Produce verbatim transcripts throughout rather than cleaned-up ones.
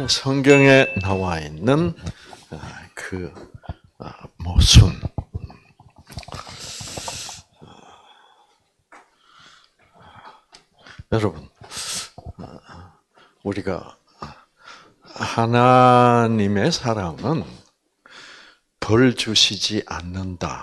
성경에 나와 있는 그 모순, 여러분, 우리가 하나님의 사랑은 벌 주시지 않는다는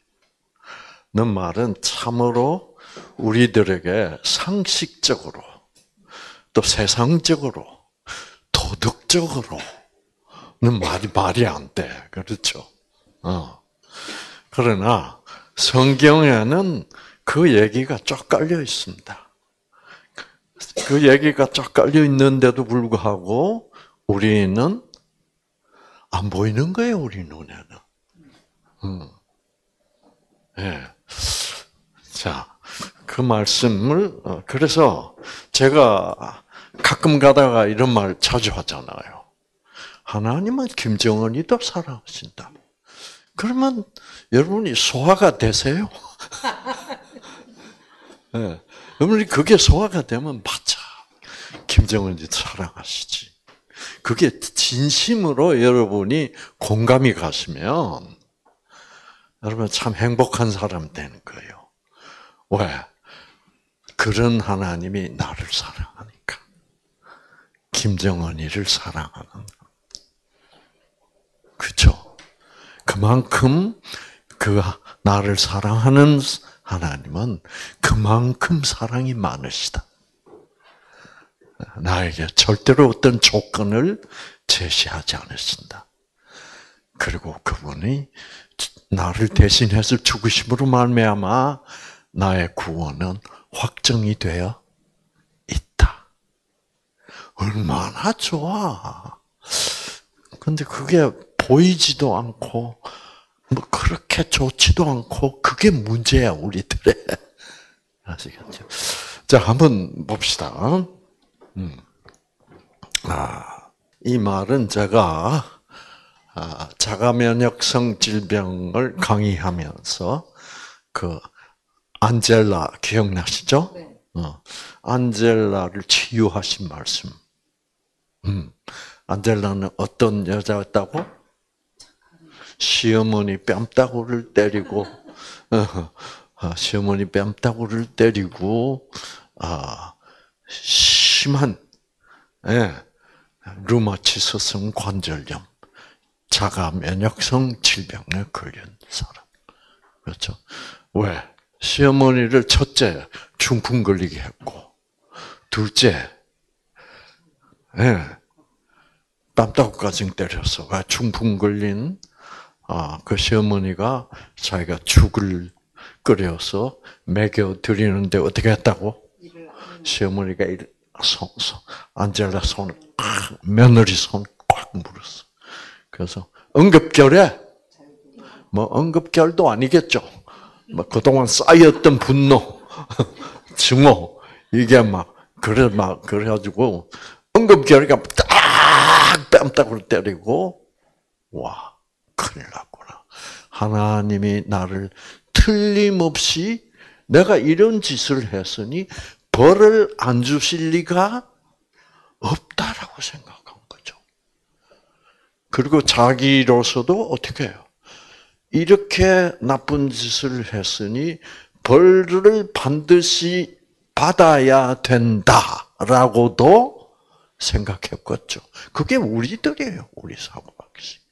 말은 참으로 우리들에게 상식적으로 또 세상적으로 도덕적으로는 말이 말이 안 돼. 그렇죠? 어. 그러나 성경에는 그 얘기가 쫙 깔려 있습니다. 그 얘기가 쫙 깔려 있는데도 불구하고 우리는 안 보이는 거예요, 우리 눈에는. 음. 네. 자, 그 말씀을 그래서 제가 가끔 가다가 이런 말 자주 하잖아요. 하나님은 김정은이도 사랑하신다. 그러면 여러분이 소화가 되세요? 네. 여러분이 그게 소화가 되면 맞아. 김정은이 사랑하시지. 그게 진심으로 여러분이 공감이 가시면 여러분 참 행복한 사람 되는 거예요. 왜? 그런 하나님이 나를 사랑하니까. 김정은이를 사랑하는. 그렇죠? 그만큼 그 나를 사랑하는 하나님은 그만큼 사랑이 많으시다. 나에게 절대로 어떤 조건을 제시하지 않으신다. 그리고 그분이 나를 대신해서 죽으심으로 말미암아 나의 구원은 확정이 되어 있다. 얼마나 좋아. 근데 그게 보이지도 않고 뭐 그렇게 좋지도 않고 그게 문제야 우리들의. 아시겠죠? 자, 한번 봅시다. 음. 아, 이 말은 제가 아, 자가 면역성 질병을 강의하면서 그 안젤라 기억나시죠? 네. 어, 안젤라를 치유하신 말씀. 음, 안젤라는 어떤 여자였다고? 시어머니 뺨따구를 때리고, 어, 시어머니 뺨따구를 때리고, 아, 심한, 예, 루마티스성 관절염, 자가 면역성 질병에 걸린 사람. 그렇죠? 왜? 시어머니를 첫째, 중풍 걸리게 했고, 둘째, 예, 뺨따구까지 때려서, 중풍 걸린, 아, 그 시어머니가 자기가 죽을 끓여서 먹여 드리는데 어떻게 했다고? 시어머니가 손, 손, 안젤라 손을 꽉, 며느리 손 꽉 물었어. 그래서 응급결에, 뭐 응급결도 아니겠죠. 막 그동안 쌓였던 분노, 증오, 이게 막, 그래, 막, 그래가지고, 응급결의가 딱 뺨따구를 때리고, 와, 큰일 났구나. 하나님이 나를 틀림없이 내가 이런 짓을 했으니 벌을 안 주실 리가 없다라고 생각한 거죠. 그리고 자기로서도 어떻게 해요? 이렇게 나쁜 짓을 했으니 벌을 반드시 받아야 된다라고도 생각했겠죠. 그게 우리들이에요. 우리 사고방식.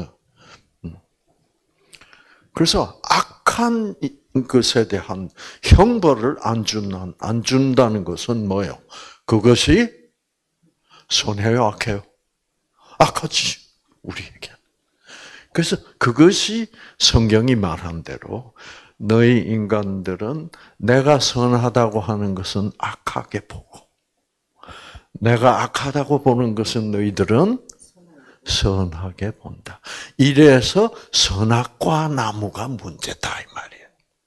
그래서 악한 것에 대한 형벌을 안 준다는, 안 준다는 것은 뭐예요? 그것이 선해요, 악해요? 악하지, 우리에게. 그래서 그것이 성경이 말한 대로 너희 인간들은 내가 선하다고 하는 것은 악하게 보고 내가 악하다고 보는 것은 너희들은 선하게 본다. 이래서 선악과 나무가 문제다 이 말이에요.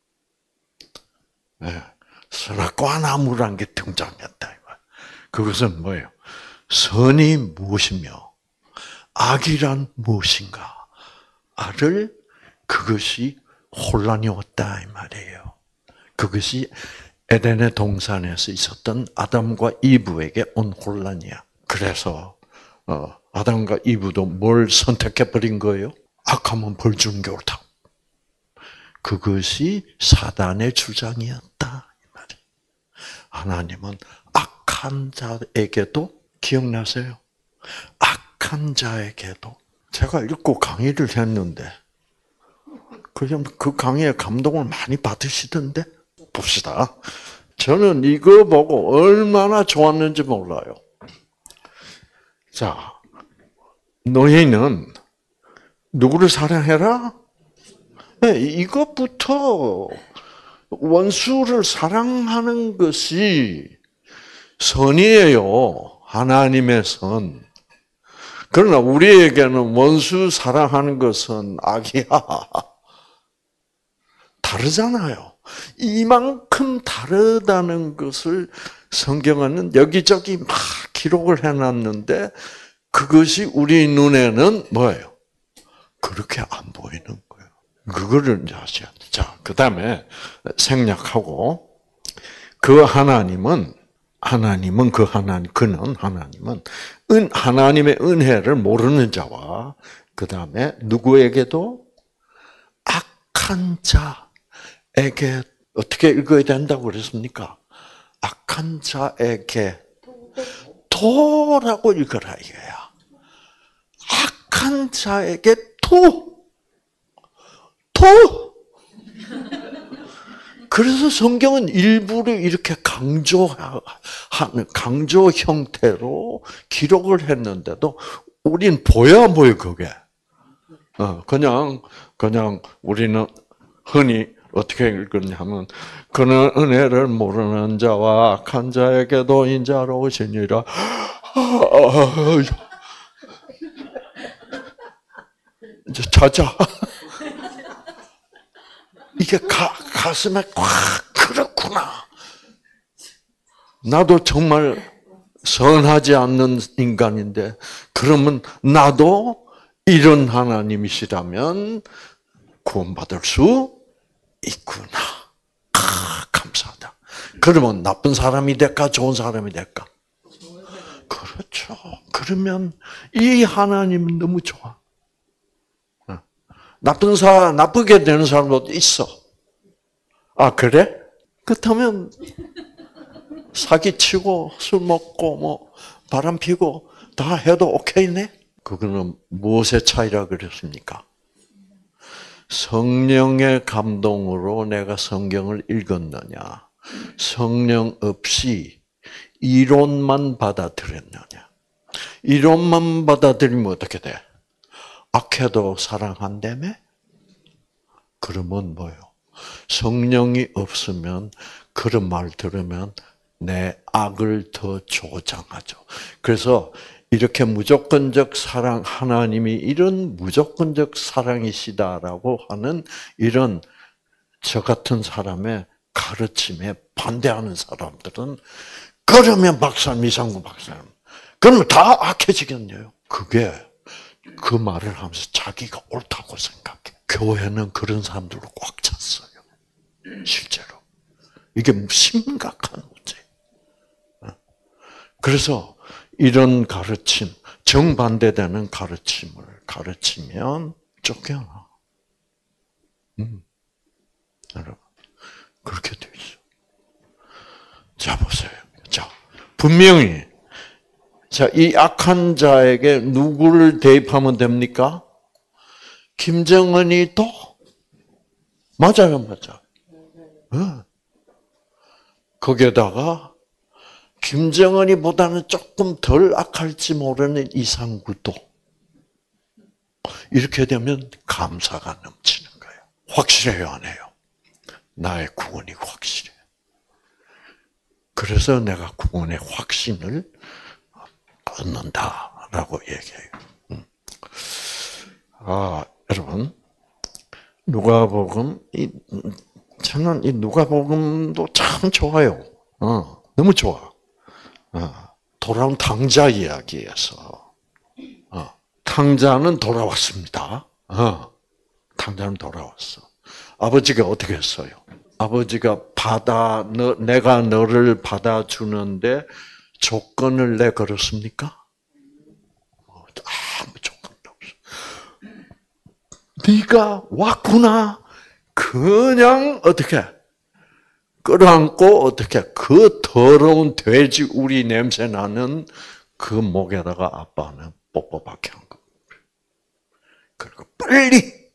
네. 선악과 나무란 게 등장했다 이 말. 그것은 뭐예요? 선이 무엇이며 악이란 무엇인가를 그것이 혼란이 왔다 이 말이에요. 그것이 에덴의 동산에서 있었던 아담과 이브에게 온 혼란이야. 그래서 어, 아담과 이브도 뭘 선택해 버린 거예요? 악하면 벌 주는 게 옳다. 그것이 사단의 주장이었다. 이 말이에요. 하나님은 악한 자에게도 기억나세요? 악한 자에게도 제가 읽고 강의를 했는데 그냥 그 강의에 감동을 많이 받으시던데 봅시다. 저는 이거 보고 얼마나 좋았는지 몰라요. 자, 너희는 누구를 사랑해라? 네, 이것부터 원수를 사랑하는 것이 선이에요. 하나님의 선. 그러나 우리에게는 원수 사랑하는 것은 악이야. 다르잖아요. 이만큼 다르다는 것을 성경은 여기저기 막 기록을 해놨는데 그것이 우리 눈에는 뭐예요? 그렇게 안 보이는 거예요. 그거를 이제 아셔야 돼. 자, 그 다음에 생략하고 그 하나님은 하나님은 그 하나님 그는 하나님은 은 하나님의 은혜를 모르는 자와 그 다음에 누구에게도 악한 자에게 어떻게 읽어야 된다고 그랬습니까? 악한 자에게 도라고 읽어라 이거야. 악한 자에게 도, 도. 그래서 성경은 일부러 이렇게 강조하는 강조 형태로 기록을 했는데도 우린 보여 안 보여 그게. 어 그냥 그냥 우리는 흔히 어떻게 읽었냐면 그는 은혜를 모르는 자와 악한 자에게도 인자로 오시니라. 이제 자자. 이게 가, 가슴에 꽉 그렇구나. 나도 정말 선하지 않는 인간인데 그러면 나도 이런 하나님이시라면 구원받을 수 있구나. 아, 감사하다. 그러면 나쁜 사람이 될까 좋은 사람이 될까? 그렇죠. 그러면 이 하나님은 너무 좋아. 나쁜 사람, 나쁘게 되는 사람도 있어. 아, 그래? 그렇다면, 사기치고, 술 먹고, 뭐, 바람 피고, 다 해도 오케이네? 그거는 무엇의 차이라 그랬습니까? 성령의 감동으로 내가 성경을 읽었느냐, 성령 없이 이론만 받아들였느냐. 이론만 받아들이면 어떻게 돼? 악해도 사랑한다며? 그러면 뭐요? 성령이 없으면 그런 말 들으면 내 악을 더 조장하죠. 그래서 이렇게 무조건적 사랑, 하나님이 이런 무조건적 사랑이시다라고 하는 이런 저 같은 사람의 가르침에 반대하는 사람들은 그러면 박사님, 이상구 박사님, 그러면 다 악해지겠네요. 그게 그 말을 하면서 자기가 옳다고 생각해. 교회는 그런 사람들로 꽉 찼어요. 실제로. 이게 심각한 문제. 그래서 이런 가르침, 정반대되는 가르침을 가르치면 쫓겨나. 음. 여러분, 그렇게 돼 있어. 자, 보세요. 자, 분명히 자, 이 악한 자에게 누구를 대입하면 됩니까? 김정은이 또? 맞아요, 맞아요. 네. 거기에다가 김정은이보다는 조금 덜 악할지 모르는 이상구도. 이렇게 되면 감사가 넘치는 거예요. 확실해요, 안 해요? 나의 구원이 확실해. 그래서 내가 구원의 확신을 얻는다라고 얘기해요. 아, 여러분, 누가복음 이 저는 이 누가복음도 참 좋아요. 어, 너무 좋아. 어, 돌아온 탕자 이야기에서 어, 탕자는 돌아왔습니다. 어, 탕자는 돌아왔어. 아버지가 어떻게 했어요? 아버지가 받아 너, 내가 너를 받아주는데 조건을 내걸었습니까? 아무 조건도 없어. 네가 왔구나. 그냥 어떻게 끌어안고 어떻게 그 더러운 돼지 우리 냄새 나는 그 목에다가 아빠는 뽀뽀밖에 한 거. 그리고 빨리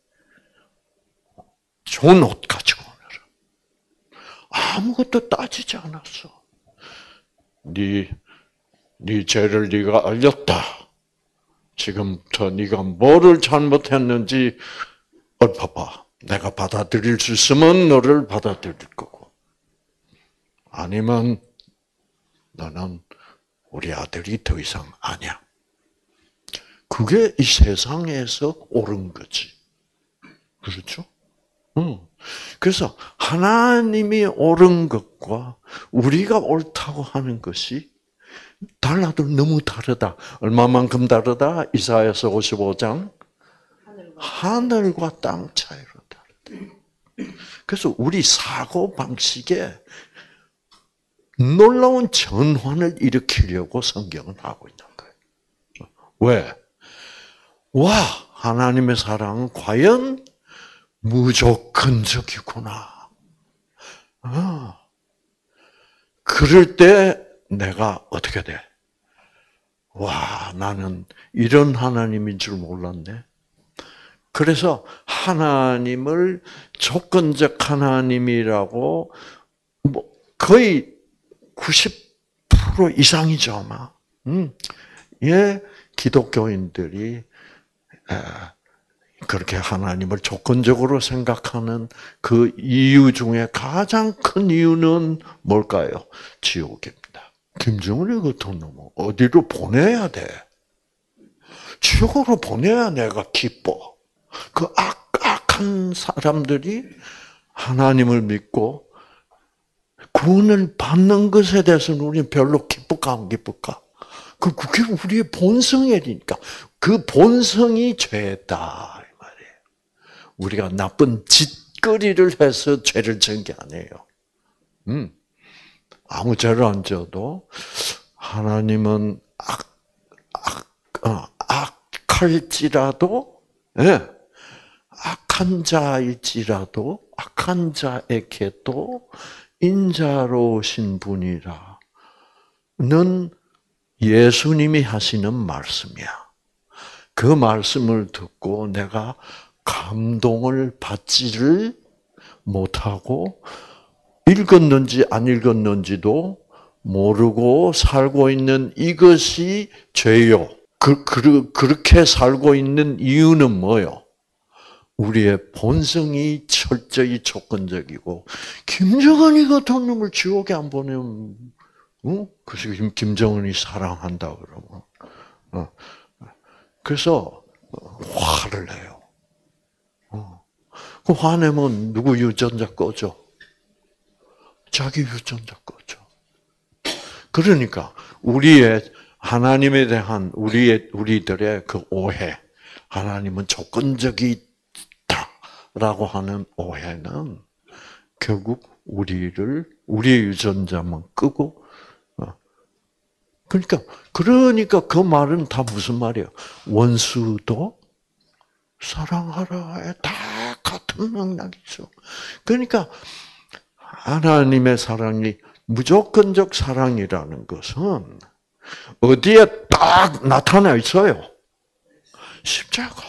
좋은 옷 가지고 오너라. 아무것도 따지지 않았어. 네, 네 죄를 네가 알렸다. 지금부터 네가 뭐를 잘못했는지 읊어봐. 내가 받아들일 수 있으면 너를 받아들일 거고, 아니면 너는 우리 아들이 더 이상 아니야. 그게 이 세상에서 옳은 거지. 그렇죠? 응. 그래서 하나님이 옳은 것과 우리가 옳다고 하는 것이 달라도 너무 다르다. 얼마만큼 다르다? 이사야서 오십오 장. 하늘과 땅 차이로 다르다. 그래서 우리 사고 방식에 놀라운 전환을 일으키려고 성경은 하고 있는 거예요. 왜? 와, 하나님의 사랑은 과연 무조건적이구나. 아, 그럴 때 내가 어떻게 돼? 와, 나는 이런 하나님인 줄 몰랐네. 그래서 하나님을 조건적 하나님이라고 뭐 거의 구십 퍼센트 이상이죠, 아마. 음, 예, 기독교인들이 그렇게 하나님을 조건적으로 생각하는 그 이유 중에 가장 큰 이유는 뭘까요? 지옥입니다. 김정은이 같은 놈은 어디로 보내야 돼? 지옥으로 보내야 내가 기뻐. 그 악, 악한 사람들이 하나님을 믿고 구원을 받는 것에 대해서는 우리는 별로 기쁠까 안 기쁠까? 그 그게 우리의 본성이니까. 그 본성이 죄다 이 말이에요. 우리가 나쁜 짓거리를 해서 죄를 지은 게 아니에요. 음, 아무 죄를 안 지어도 하나님은 악, 악, 어, 악할지라도, 예, 악한 자일지라도 악한 자에게도 인자로우신 분이라는 예수님이 하시는 말씀이야. 그 말씀을 듣고 내가 감동을 받지를 못하고 읽었는지 안 읽었는지도 모르고 살고 있는 이것이 죄요. 그, 그, 그렇게 살고 있는 이유는 뭐요? 우리의 본성이 철저히 조건적이고, 김정은이 같은 놈을 지옥에 안 보내면, 어? 그래서 김정은이 사랑한다 그러면, 어. 그래서 화를 내요. 어. 그 화내면 누구 유전자 꺼져? 자기 유전자 꺼져. 그러니까 우리의 하나님에 대한 우리의 우리들의 그 오해, 하나님은 조건적이 라고 하는 오해는 결국 우리를 우리의 유전자만 끄고, 그러니까 그러니까 그 말은 다 무슨 말이에요? 원수도 사랑하라에 다 같은 맥락이죠. 그러니까 하나님의 사랑이 무조건적 사랑이라는 것은 어디에 딱 나타나 있어요? 십자가.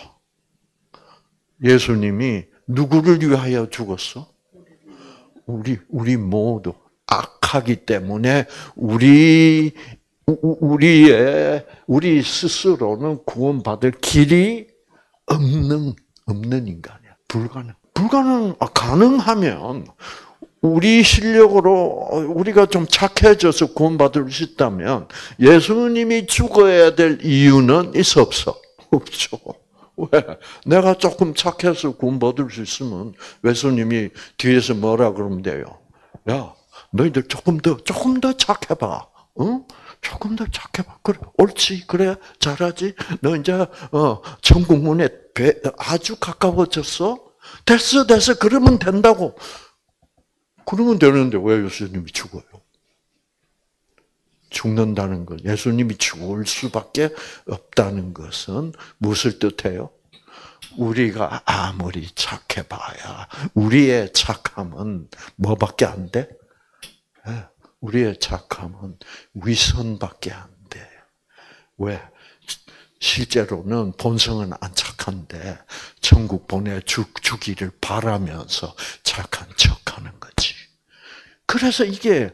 예수님이 누구를 위하여 죽었어? 우리 우리 모두 악하기 때문에 우리 우리의 우리 스스로는 구원받을 길이 없는 없는 인간이야. 불가능. 불가능. 아, 가능하면 우리 실력으로 우리가 좀 착해져서 구원받을 수 있다면 예수님이 죽어야 될 이유는 있어 없어? 없죠. 왜? 내가 조금 착해서 구원받을 수 있으면 예수님이 뒤에서 뭐라 그러면 돼요? 야, 너희들 조금 더, 조금 더 착해봐. 응? 조금 더 착해봐. 그래, 옳지. 그래, 잘하지. 너 이제, 어, 천국 문에 아주 가까워졌어? 됐어, 됐어. 그러면 된다고. 그러면 되는데 왜 예수님이 죽어요? 죽는다는 것, 예수님이 죽을 수밖에 없다는 것은 무엇을 뜻해요? 우리가 아무리 착해봐야 우리의 착함은 뭐밖에 안 돼? 우리의 착함은 위선밖에 안 돼. 왜? 실제로는 본성은 안 착한데 천국 보내주기를 바라면서 착한 척하는 거지. 그래서 이게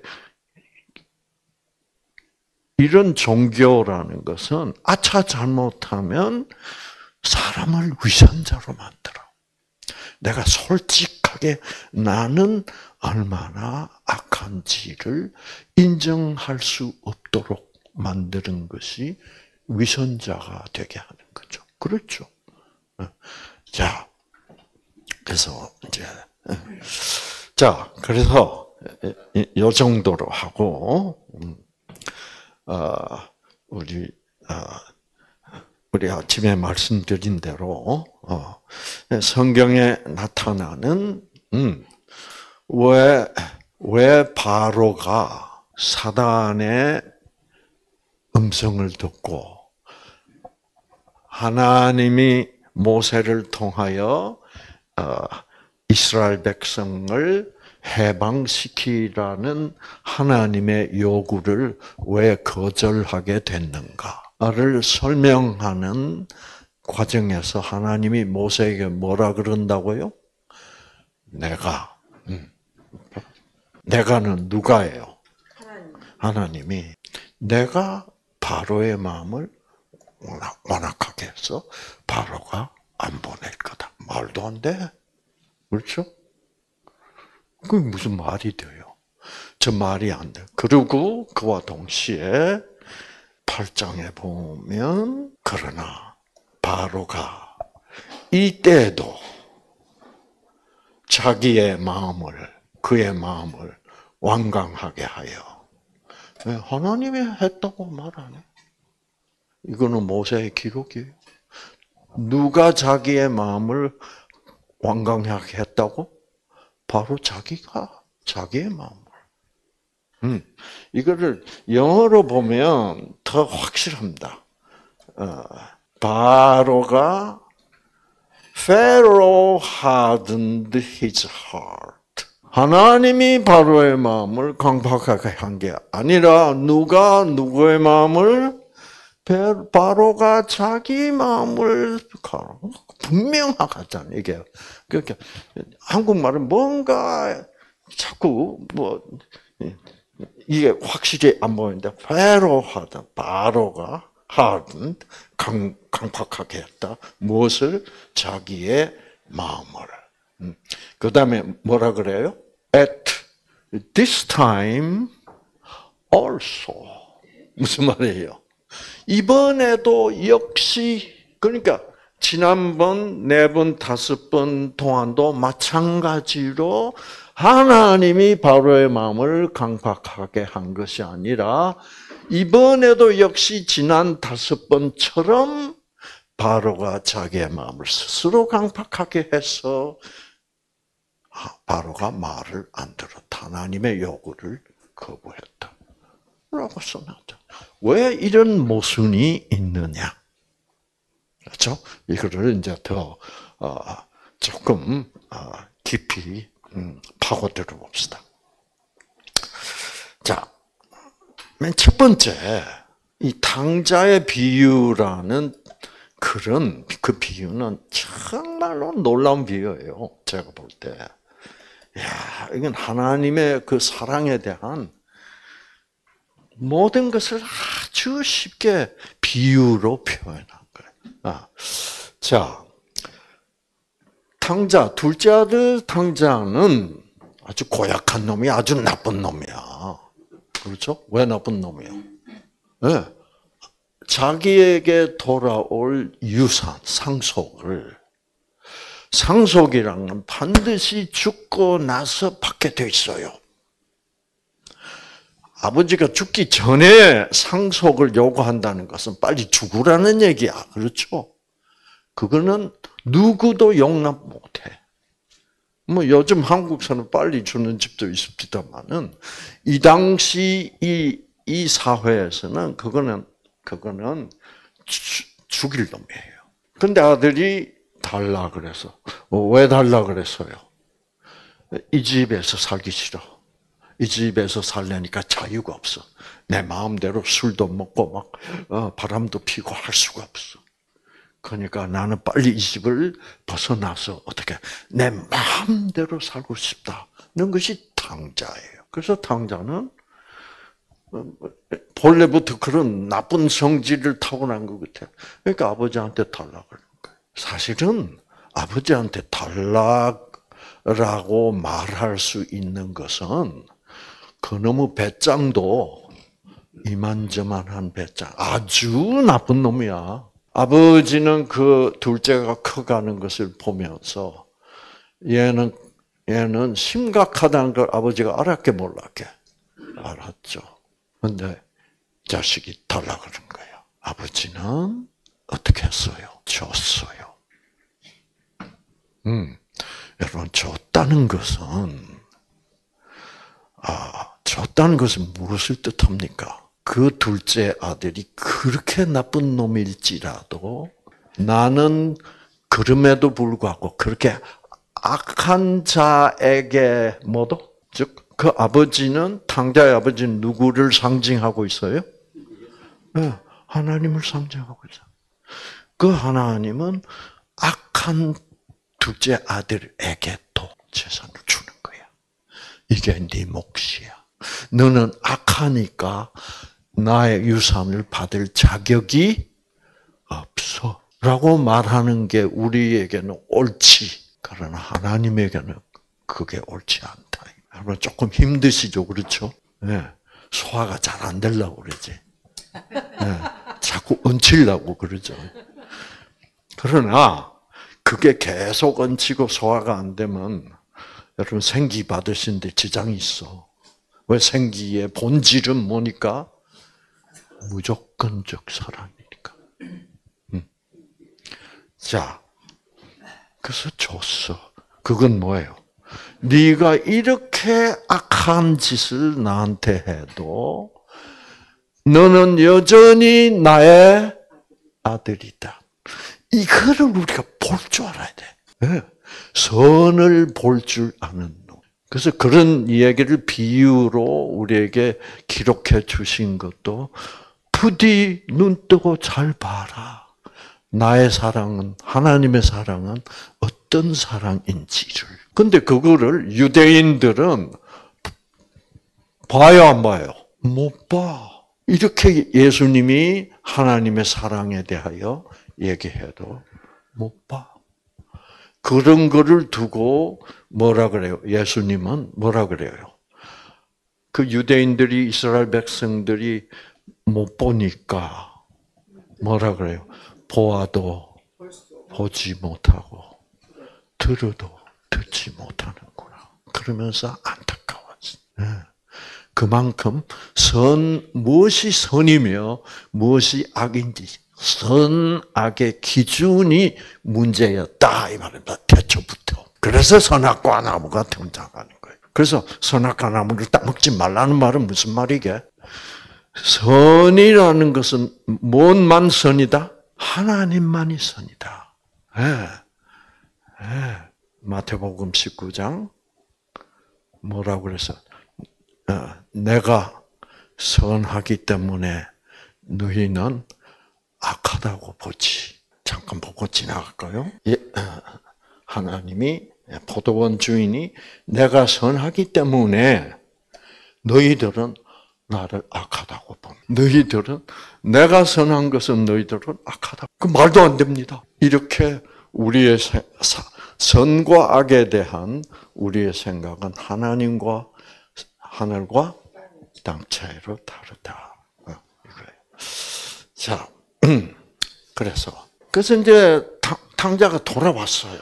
이런 종교라는 것은 아차 잘못하면 사람을 위선자로 만들어. 내가 솔직하게 나는 얼마나 악한지를 인정할 수 없도록 만드는 것이 위선자가 되게 하는 거죠. 그렇죠. 자, 그래서 이제 자, 그래서 이 정도로 하고 어, 우리 어, 우리 아침에 말씀드린 대로 어, 성경에 나타나는 음, 왜, 왜 바로가 사단의 음성을 듣고 하나님이 모세를 통하여 어, 이스라엘 백성을 해방시키라는 하나님의 요구를 왜 거절하게 됐는가를 설명하는 과정에서 하나님이 모세에게 뭐라 그런다고요? 내가, 음. 내가는 누가예요? 하나님. 하나님이 내가 바로의 마음을 완악하게 해서 바로가 안 보낼 거다. 말도 안 돼. 그렇죠? 그게 무슨 말이 돼요? 저 말이 안 돼. 그리고 그와 동시에 팔 장에 보면 그러나 바로가 이때도 자기의 마음을 그의 마음을 완강하게 하여 하나님이 했다고 말 안 해. 이거는 모세의 기록이에요. 누가 자기의 마음을 완강하게 했다고? 바로 자기가 자기의 마음을. 음, 이거를 영어로 보면 더 확실합니다. 어, 바로가 Pharaoh hardened his heart. 하나님이 바로의 마음을 강박하게 한 게 아니라 누가 누구의 마음을 바로가 자기 마음을 분명하잖아요. 이게 그러니까 한국말은 뭔가 자꾸 뭐 이게 확실히 안 보이는데 Pharaoh hardened, 바로가 hardened, 강, 강박하게 했다. 무엇을? 자기의 마음을. 음. 그 다음에 뭐라 그래요? At this time also. 무슨 말이에요? 이번에도 역시, 그러니까 지난번 네 번, 다섯 번 동안도 마찬가지로 하나님이 바로의 마음을 강박하게 한 것이 아니라 이번에도 역시 지난 다섯 번처럼 바로가 자기의 마음을 스스로 강박하게 해서 바로가 말을 안 들었다. 하나님의 요구를 거부했다. 라고 써놨다. 왜 이런 모순이 있느냐? 그렇죠? 이거를 이제 더 조금 깊이 파고들어 봅시다. 자, 맨 첫 번째, 이 탕자의 비유라는 그런 그 비유는 정말로 놀라운 비유예요. 제가 볼 때, 야, 이건 하나님의 그 사랑에 대한 모든 것을 아주 쉽게 비유로 표현한 거예요. 아, 자, 탕자, 둘째 아들 탕자는 아주 고약한 놈이 아주 나쁜 놈이야. 그렇죠? 왜 나쁜 놈이야? 네. 자기에게 돌아올 유산, 상속을, 상속이란 건 반드시 죽고 나서 받게 돼 있어요. 아버지가 죽기 전에 상속을 요구한다는 것은 빨리 죽으라는 얘기야. 그렇죠? 그거는 누구도 용납 못해. 뭐 요즘 한국에서는 빨리 주는 집도 있습니다만은 이 당시 이 이 사회에서는 그거는 그거는 주, 죽일 놈이에요. 근데 아들이 달라 그래서 왜 달라 그랬어요? 이 집에서 살기 싫어. 이 집에서 살려니까 자유가 없어. 내 마음대로 술도 먹고 막 어, 바람도 피고 할 수가 없어. 그러니까 나는 빨리 이 집을 벗어나서 어떻게 내 마음대로 살고 싶다는 것이 탕자예요. 그래서 탕자는 본래부터 그런 나쁜 성질을 타고난 것 같아요. 그러니까 아버지한테 탈락을 하는 거예요. 사실은 아버지한테 탈락이라고 말할 수 있는 것은 그놈의 배짱도 이만저만한 배짱, 아주 나쁜 놈이야. 아버지는 그 둘째가 커가는 것을 보면서 얘는 얘는 심각하다는 걸 아버지가 알았게 몰랐게 알았죠. 근데 자식이 달라 그런 거예요. 아버지는 어떻게 했어요? 줬어요. 음, 여러분 줬다는 것은 아 줬다는 것은 무엇을 뜻합니까? 그 둘째 아들이 그렇게 나쁜 놈일지라도 나는 그럼에도 불구하고 그렇게 악한 자에게 뭐도? 즉 그 아버지는 탕자의 아버지는 누구를 상징하고 있어요? 네, 하나님을 상징하고 있어요. 그 하나님은 악한 둘째 아들에게도 재산을 주는 거야. 이게 네 몫이야. 너는 악하니까 나의 유산을 받을 자격이 없어. 라고 말하는 게 우리에게는 옳지. 그러나 하나님에게는 그게 옳지 않다. 여러분 조금 힘드시죠? 그렇죠? 네. 소화가 잘 안 되려고 그러지. 네. 자꾸 얹히려고 그러죠. 그러나 그게 계속 얹히고 소화가 안 되면 여러분 생기 받으시는데 지장이 있어. 왜? 생기의 본질은 뭐니까? 무조건적 사랑이니까. 음. 자, 그래서 줬어. 그건 뭐예요? 네가 이렇게 악한 짓을 나한테 해도 너는 여전히 나의 아들이다. 이거를 우리가 볼 줄 알아야 돼. 네. 선을 볼 줄 아는 놈. 그래서 그런 이야기를 비유로 우리에게 기록해 주신 것도 부디 눈 뜨고 잘 봐라. 나의 사랑은, 하나님의 사랑은 어떤 사랑인지를. 근데 그거를 유대인들은 봐요, 안 봐요? 못 봐. 이렇게 예수님이 하나님의 사랑에 대하여 얘기해도 못 봐. 그런 거를 두고 뭐라 그래요? 예수님은 뭐라 그래요? 그 유대인들이, 이스라엘 백성들이 못 보니까 뭐라 그래요? 보아도 보지 못하고 들어도 듣지 못하는구나. 그러면서 안타까웠어. 네. 그만큼 선, 무엇이 선이며 무엇이 악인지 선악의 기준이 문제였다 이 말입니다. 태초부터. 그래서 선악과 나무가 등장하는 거예요. 그래서 선악과 나무를 따먹지 말라는 말은 무슨 말이게? 선이라는 것은 뭔만 선이다? 하나님만이 선이다. 네. 네. 마태복음 십구 장 뭐라고 그래서 내가 선하기 때문에 너희는 악하다고 보지. 잠깐 보고 지나갈까요? 예, 하나님이 포도원 주인이 내가 선하기 때문에 너희들은 나를 악하다고 본. 너희들은 내가 선한 것은 너희들은 악하다. 그 말도 안 됩니다. 이렇게 우리의 선과 악에 대한 우리의 생각은 하나님과 하늘과 땅 차이로 다르다. 이거예요. 자, 그래서 그래서 이제 탕자가 돌아왔어요.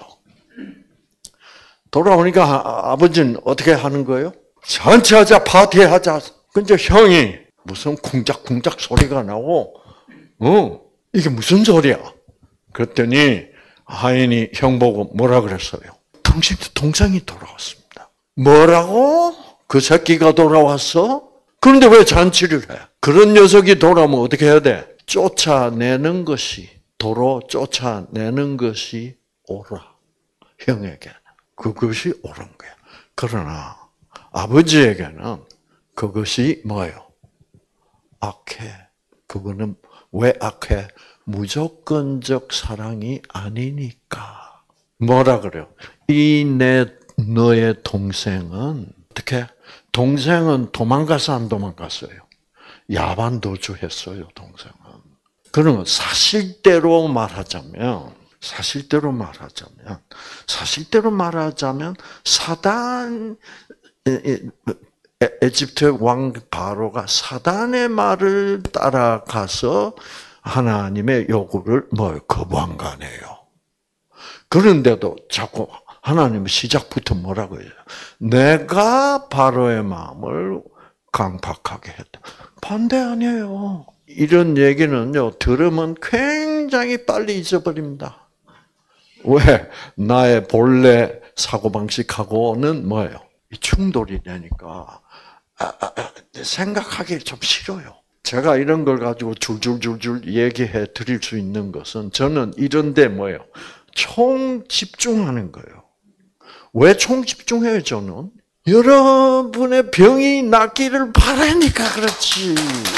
돌아오니까 아버지는 어떻게 하는 거예요? 잔치하자, 파티하자. 근데 형이 무슨 쿵짝쿵짝 소리가 나고, 어, 이게 무슨 소리야? 그랬더니 하인이 형 보고 뭐라 그랬어요? 당신 동생이 돌아왔습니다. 뭐라고? 그 새끼가 돌아왔어? 그런데 왜 잔치를 해? 그런 녀석이 돌아오면 어떻게 해야 돼? 쫓아내는 것이, 도로 쫓아내는 것이 옳아. 형에게는. 그것이 옳은 거야. 그러나 아버지에게는 그것이 뭐예요? 악해. 그거는 왜 악해? 무조건적 사랑이 아니니까. 뭐라 그래요? 이 내 너의 동생은 어떻게? 동생은 도망가서 안 도망갔어요. 야반도주했어요, 동생은. 그러면 사실대로 말하자면, 사실대로 말하자면, 사실대로 말하자면 사단 에집트의 왕 바로가 사단의 말을 따라가서 하나님의 요구를 뭐 거부한 거 아니에요. 그런데도 자꾸 하나님은 시작부터 뭐라고 해요? 내가 바로의 마음을 강팍하게 했다. 반대 아니에요. 이런 얘기는요, 들으면 굉장히 빨리 잊어버립니다. 왜? 나의 본래 사고방식하고는 뭐예요? 충돌이 되니까 아, 아, 아, 생각하기 좀 싫어요. 제가 이런 걸 가지고 줄줄줄줄 얘기해 드릴 수 있는 것은 저는 이런데 뭐예요? 총 집중하는 거예요. 왜 총 집중해요, 저는? 여러분의 병이 낫기를 바라니까 그렇지.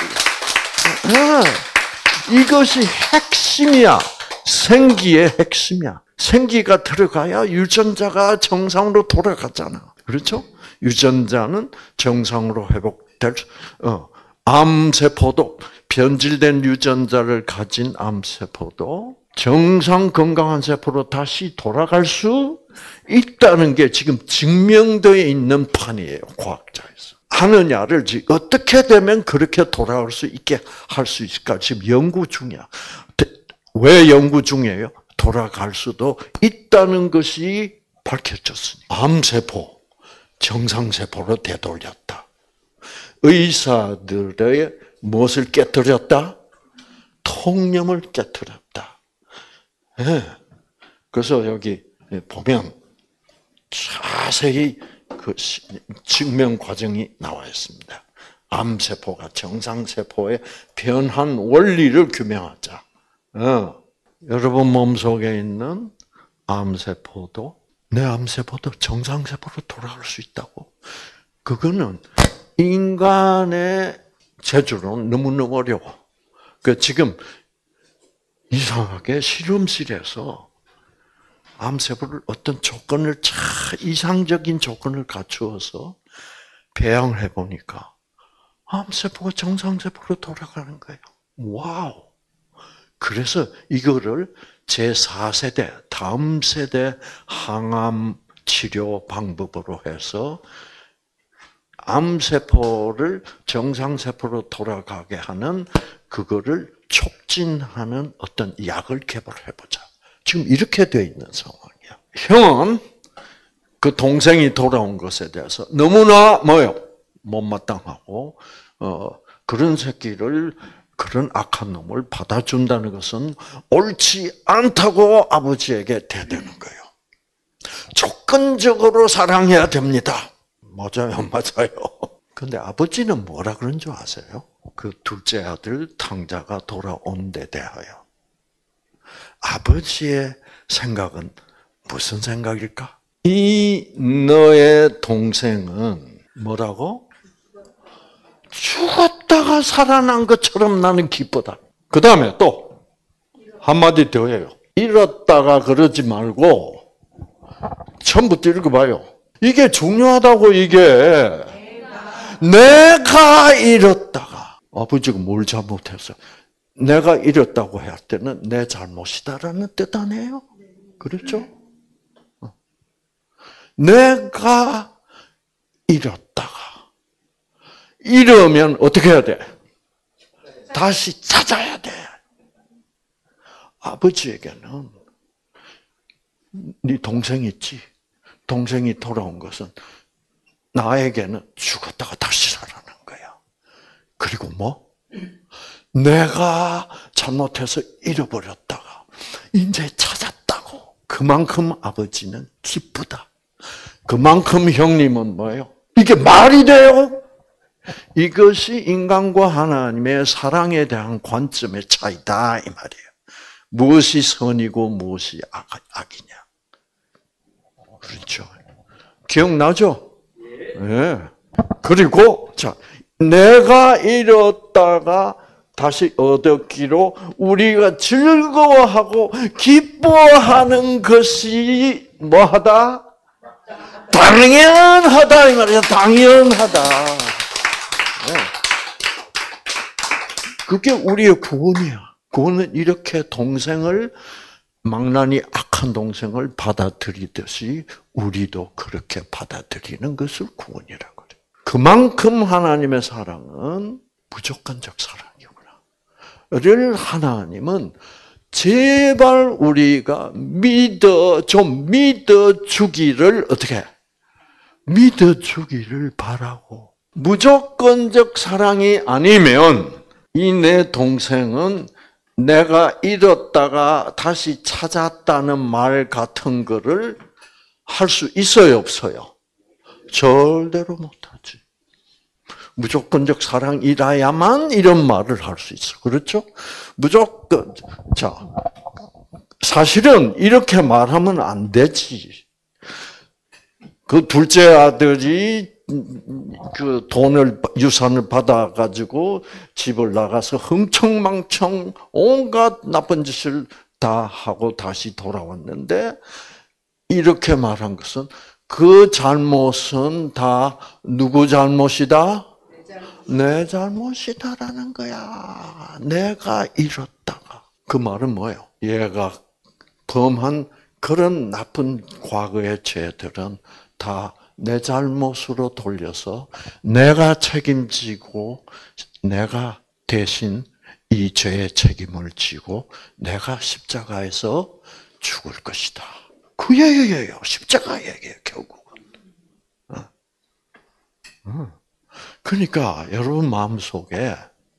이것이 핵심이야. 생기의 핵심이야. 생기가 들어가야 유전자가 정상으로 돌아가잖아. 그렇죠? 유전자는 정상으로 회복될 수, 어, 암세포도, 변질된 유전자를 가진 암세포도 정상 건강한 세포로 다시 돌아갈 수 있다는 게 지금 증명되어 있는 판이에요, 과학자에서. 하느냐를 어떻게 되면 그렇게 돌아올 수 있게 할 수 있을까? 지금 연구 중이야. 왜 연구 중이에요? 돌아갈 수도 있다는 것이 밝혀졌으니. 암세포, 정상세포로 되돌렸다. 의사들의 무엇을 깨뜨렸다? 통념을 깨뜨렸다. 네. 그래서 여기 보면 자세히 그 증명 과정이 나와 있습니다. 암세포가 정상세포의 변한 원리를 규명하자. 어. 여러분 몸속에 있는 암세포도 내 암세포도 정상세포로 돌아갈 수 있다고. 그거는 인간의 재주로는 너무너무 어려워. 그 지금 이상하게 실험실에서 암세포를 어떤 조건을 참 이상적인 조건을 갖추어서 배양을 해보니까 암세포가 정상세포로 돌아가는 거예요. 와우. 그래서 이거를 제사 세대, 다음 세대 항암 치료 방법으로 해서 암세포를 정상세포로 돌아가게 하는 그거를 촉진하는 어떤 약을 개발해보자. 지금 이렇게 되어 있는 상황이야. 형은 그 동생이 돌아온 것에 대해서 너무나 뭐요? 못마땅하고 어, 그런 새끼를 그런 악한 놈을 받아준다는 것은 옳지 않다고 아버지에게 대드는 거예요. 조건적으로 사랑해야 됩니다. 맞아요, 맞아요. 근데 아버지는 뭐라 그런 줄 아세요? 그 둘째 아들 탕자가 돌아온 데 대하여. 아버지의 생각은 무슨 생각일까? 이 너의 동생은 뭐라고? 죽었다가 살아난 것처럼 나는 기쁘다. 그 다음에 또 한마디 더 해요. 잃었다가 그러지 말고 처음부터 읽어봐요. 이게 중요하다고. 이게 내가, 내가 잃었다가. 아버지가 뭘 잘못했어? 내가 잃었다고 할 때는 내 잘못이다라는 뜻 아니에요? 그렇죠? 내가 잃었다가. 잃으면 어떻게 해야 돼? 다시 찾아야 돼. 아버지에게는 네 동생 있지? 동생이 돌아온 것은 나에게는 죽었다가 다시 살아난 거야. 그리고 뭐? 내가 잘못해서 잃어버렸다가 이제 찾았다고. 그만큼 아버지는 기쁘다. 그만큼 형님은 뭐예요? 이게 말이 돼요? 이것이 인간과 하나님의 사랑에 대한 관점의 차이다 이 말이에요. 무엇이 선이고 무엇이 악, 악이냐. 그렇죠. 기억나죠? 네. 그리고 자, 내가 잃었다가 다시 얻었기로 우리가 즐거워하고 기뻐하는 것이 뭐하다? 당연하다 이 말이야. 당연하다. 네. 그게 우리의 구원이야. 구원은 이렇게 동생을 망나니 악한 동생을 받아들이듯이 우리도 그렇게 받아들이는 것을 구원이라고 그래요. 그만큼 하나님의 사랑은 무조건적 사랑이구나. 를 하나님은 제발 우리가 믿어 좀 믿어주기를 어떻게 믿어주기를 바라고 무조건적 사랑이 아니면 이 내 동생은 내가 잃었다가 다시 찾았다는 말 같은 거를 할 수 있어요, 없어요? 절대로 못하지. 무조건적 사랑이라야만 이런 말을 할 수 있어. 그렇죠? 무조건. 자, 사실은 이렇게 말하면 안 되지. 그 둘째 아들이 그 돈을 유산을 받아 가지고 집을 나가서 흥청망청 온갖 나쁜 짓을 다 하고 다시 돌아왔는데 이렇게 말한 것은 그 잘못은 다 누구 잘못이다? 내 잘못이다라는 거야. 내가 잃었다가. 그 말은 뭐예요? 얘가 범한 그런 나쁜 과거의 죄들은 다 내 잘못으로 돌려서 내가 책임지고 내가 대신 이 죄의 책임을 지고 내가 십자가에서 죽을 것이다. 그 얘기예요. 십자가 얘기예요. 결국은. 그러니까 여러분 마음속에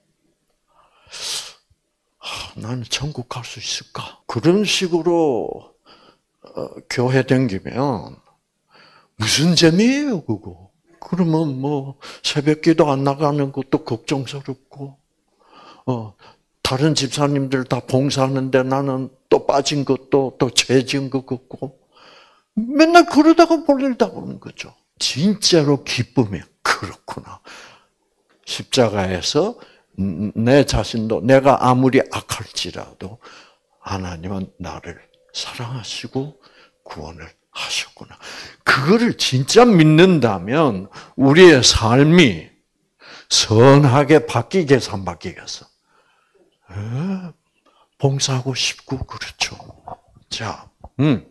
나는 천국 갈 수 있을까? 그런 식으로 교회 다니면 무슨 재미예요, 그거? 그러면 뭐 새벽기도 안 나가는 것도 걱정스럽고, 어 다른 집사님들 다 봉사하는데 나는 또 빠진 것도 또 죄진 것 같고, 맨날 그러다가 볼일다 보는 거죠. 진짜로 기쁨이 그렇구나. 십자가에서 내 자신도 내가 아무리 악할지라도 하나님은 나를 사랑하시고 구원을 하셨구나. 그거를 진짜 믿는다면 우리의 삶이 선하게 바뀌겠어, 안 바뀌겠어? 에? 봉사하고 싶고 그렇죠. 자, 음.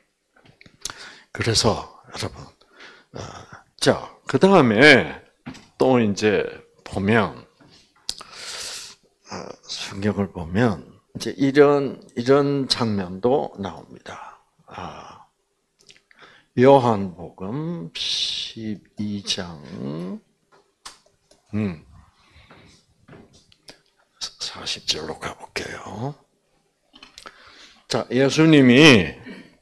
그래서 여러분, 어, 자, 그 다음에 또 이제 보면 어, 성경을 보면 이제 이런 이런 장면도 나옵니다. 아. 요한복음 십이 장 음, 사십 절로 가볼게요. 자, 예수님이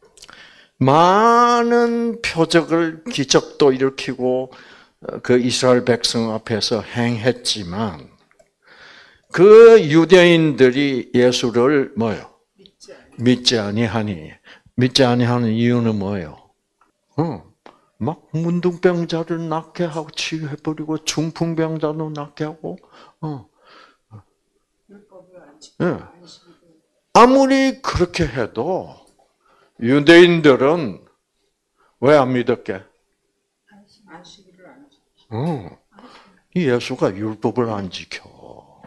많은 표적을 기적도 일으키고 그 이스라엘 백성 앞에서 행했지만 그 유대인들이 예수를 뭐요? 믿지 아니하니. 믿지 아니하는 이유는 뭐예요? 어, 막 문둥병자를 낫게 하고 치유해버리고 중풍병자도 낫게 하고, 어. 네. 아무리 그렇게 해도 유대인들은 왜 안 믿었게? 어, 이 예수가 율법을 안 지켜.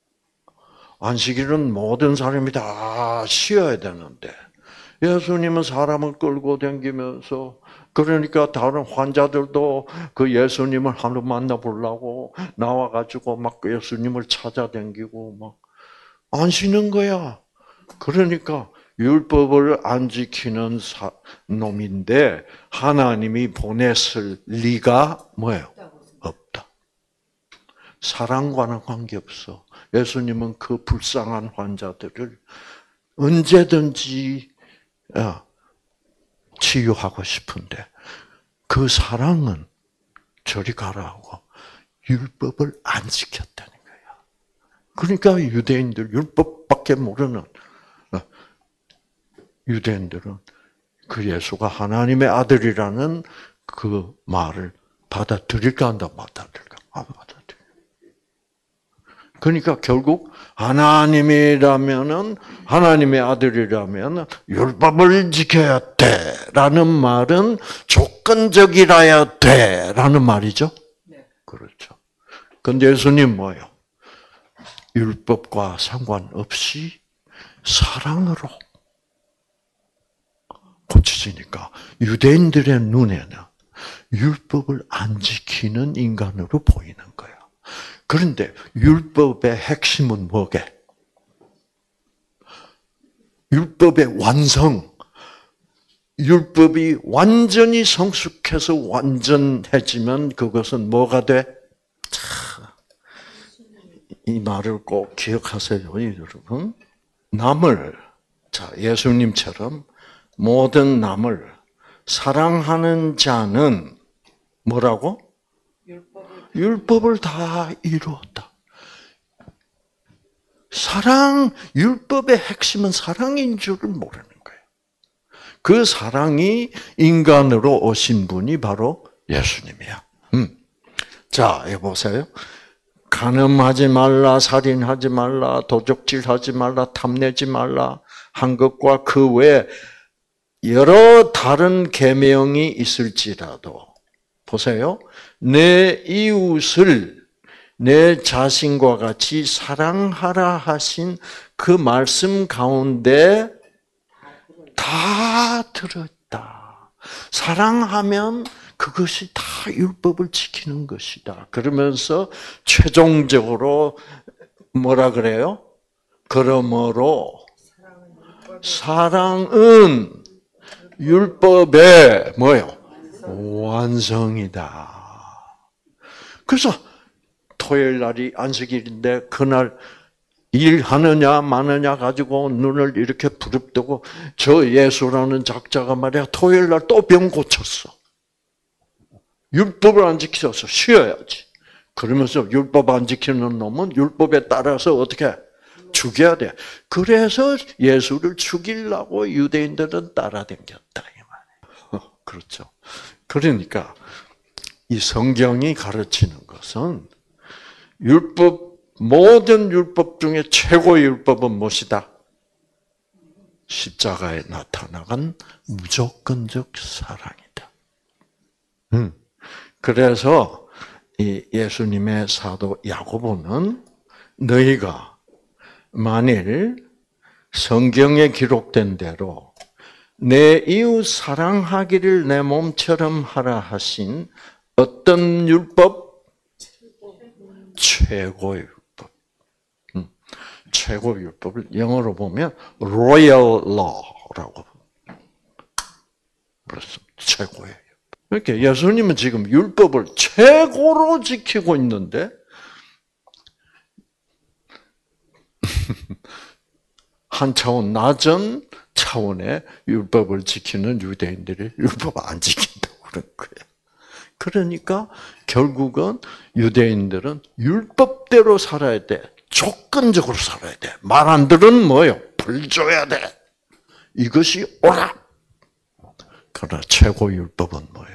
안식일은 모든 사람이 다 쉬어야 되는데 예수님은 사람을 끌고 다니면서 그러니까 다른 환자들도 그 예수님을 하루 만나보려고 나와가지고 막 예수님을 찾아다니고 막 안 쉬는 거야. 그러니까 율법을 안 지키는 사, 놈인데 하나님이 보냈을 리가 뭐예요? 없다. 사랑과는 관계없어. 예수님은 그 불쌍한 환자들을 언제든지 치유하고 싶은데 그 사랑은 저리 가라고 율법을 안 지켰다는 거야. 그러니까 유대인들 율법밖에 모르는 유대인들은 그 예수가 하나님의 아들이라는 그 말을 받아들일까 한다, 받아들일까? 안 받아들여. 그러니까 결국 하나님이라면은 하나님의 아들이라면 율법을 지켜야 돼라는 말은 조건적이라야 돼라는 말이죠. 네. 그렇죠. 근데 예수님 뭐예요? 율법과 상관없이 사랑으로 고쳐지니까 유대인들의 눈에는 율법을 안 지키는 인간으로 보이는 거야. 그런데 율법의 핵심은 뭐게? 율법의 완성. 율법이 완전히 성숙해서 완전해지면 그것은 뭐가 돼? 자, 이 말을 꼭 기억하세요, 여러분. 남을, 자, 예수님처럼 모든 남을 사랑하는 자는 뭐라고? 율법을, 율법을 다 이루었다. 사랑, 율법의 핵심은 사랑인 줄을 모르는 거예요. 그 사랑이 인간으로 오신 분이 바로 예수님이야. 음. 자, 여기 보세요. 간음하지 말라, 살인하지 말라, 도적질하지 말라, 탐내지 말라 한 것과 그 외에 여러 다른 계명이 있을지라도 보세요. 내 이웃을 내 자신과 같이 사랑하라 하신 그 말씀 가운데 다 들었다. 사랑하면 그것이 다 율법을 지키는 것이다. 그러면서 최종적으로 뭐라 그래요? 그러므로 사랑은 율법의 뭐요? 완성이다. 그래서 토요일 날이 안식일인데 그날 일하느냐 마느냐 가지고 눈을 이렇게 부릅뜨고 저 예수라는 작자가 말이야 토요일 날 또 병 고쳤어. 율법을 안 지켜서 쉬어야지. 그러면서 율법 안 지키는 놈은 율법에 따라서 어떻게 죽여야 돼. 그래서 예수를 죽이려고 유대인들은 따라다녔다 이 말이에요. 그렇죠. 그러니까 이 성경이 가르치는 것은 율법 모든 율법 중에 최고의 율법은 무엇이다? 십자가에 나타나간 무조건적 사랑이다. 음. 그래서 이 예수님의 사도 야고보는 너희가 만일 성경에 기록된 대로 내 이웃 사랑하기를 내 몸처럼 하라 하신 어떤 율법? 최고의 율법. 음, 최고의 율법을 영어로 보면 royal law라고 그렇습니다. 최고의 율법. 이렇게 예수님은 지금 율법을 최고로 지키고 있는데 한 차원 낮은 차원의 율법을 지키는 유대인들이 율법 안 지킨다고 그런 거예요. 그러니까 결국은 유대인들은 율법대로 살아야 돼. 조건적으로 살아야 돼. 말 안 들으면 뭐예요? 벌 줘야 돼. 이것이 옳아. 그러나 최고 율법은 뭐예요?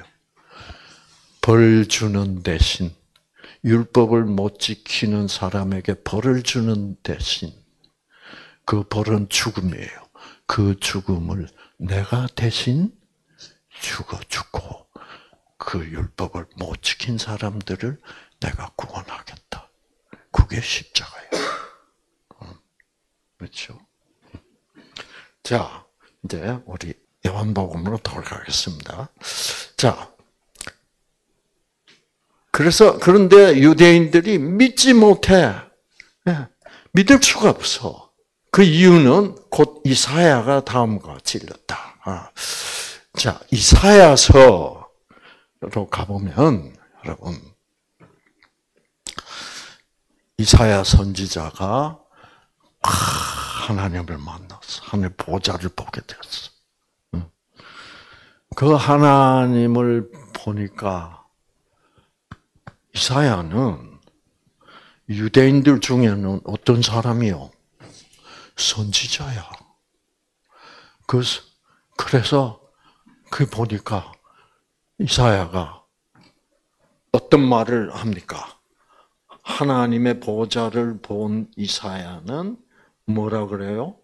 벌 주는 대신 율법을 못 지키는 사람에게 벌을 주는 대신 그 벌은 죽음이에요. 그 죽음을 내가 대신 죽어주고 그 율법을 못 지킨 사람들을 내가 구원하겠다. 그게 십자가예요. 그렇죠? 자, 이제 우리 요한복음으로 돌아가겠습니다. 자, 그래서 그런데 유대인들이 믿지 못해. 믿을 수가 없어. 그 이유는 곧 이사야가 다음과 같이 일렀다. 자, 이사야서로 가보면 여러분 이사야 선지자가 하나님을 만났어. 하나님의 보좌를 보게 되었어. 그 하나님을 보니까 이사야는 유대인들 중에는 어떤 사람이요? 선지자야. 그래서, 그래서 그 보니까 이사야가 어떤 말을 합니까? 하나님의 보좌를 본 이사야는 뭐라 그래요?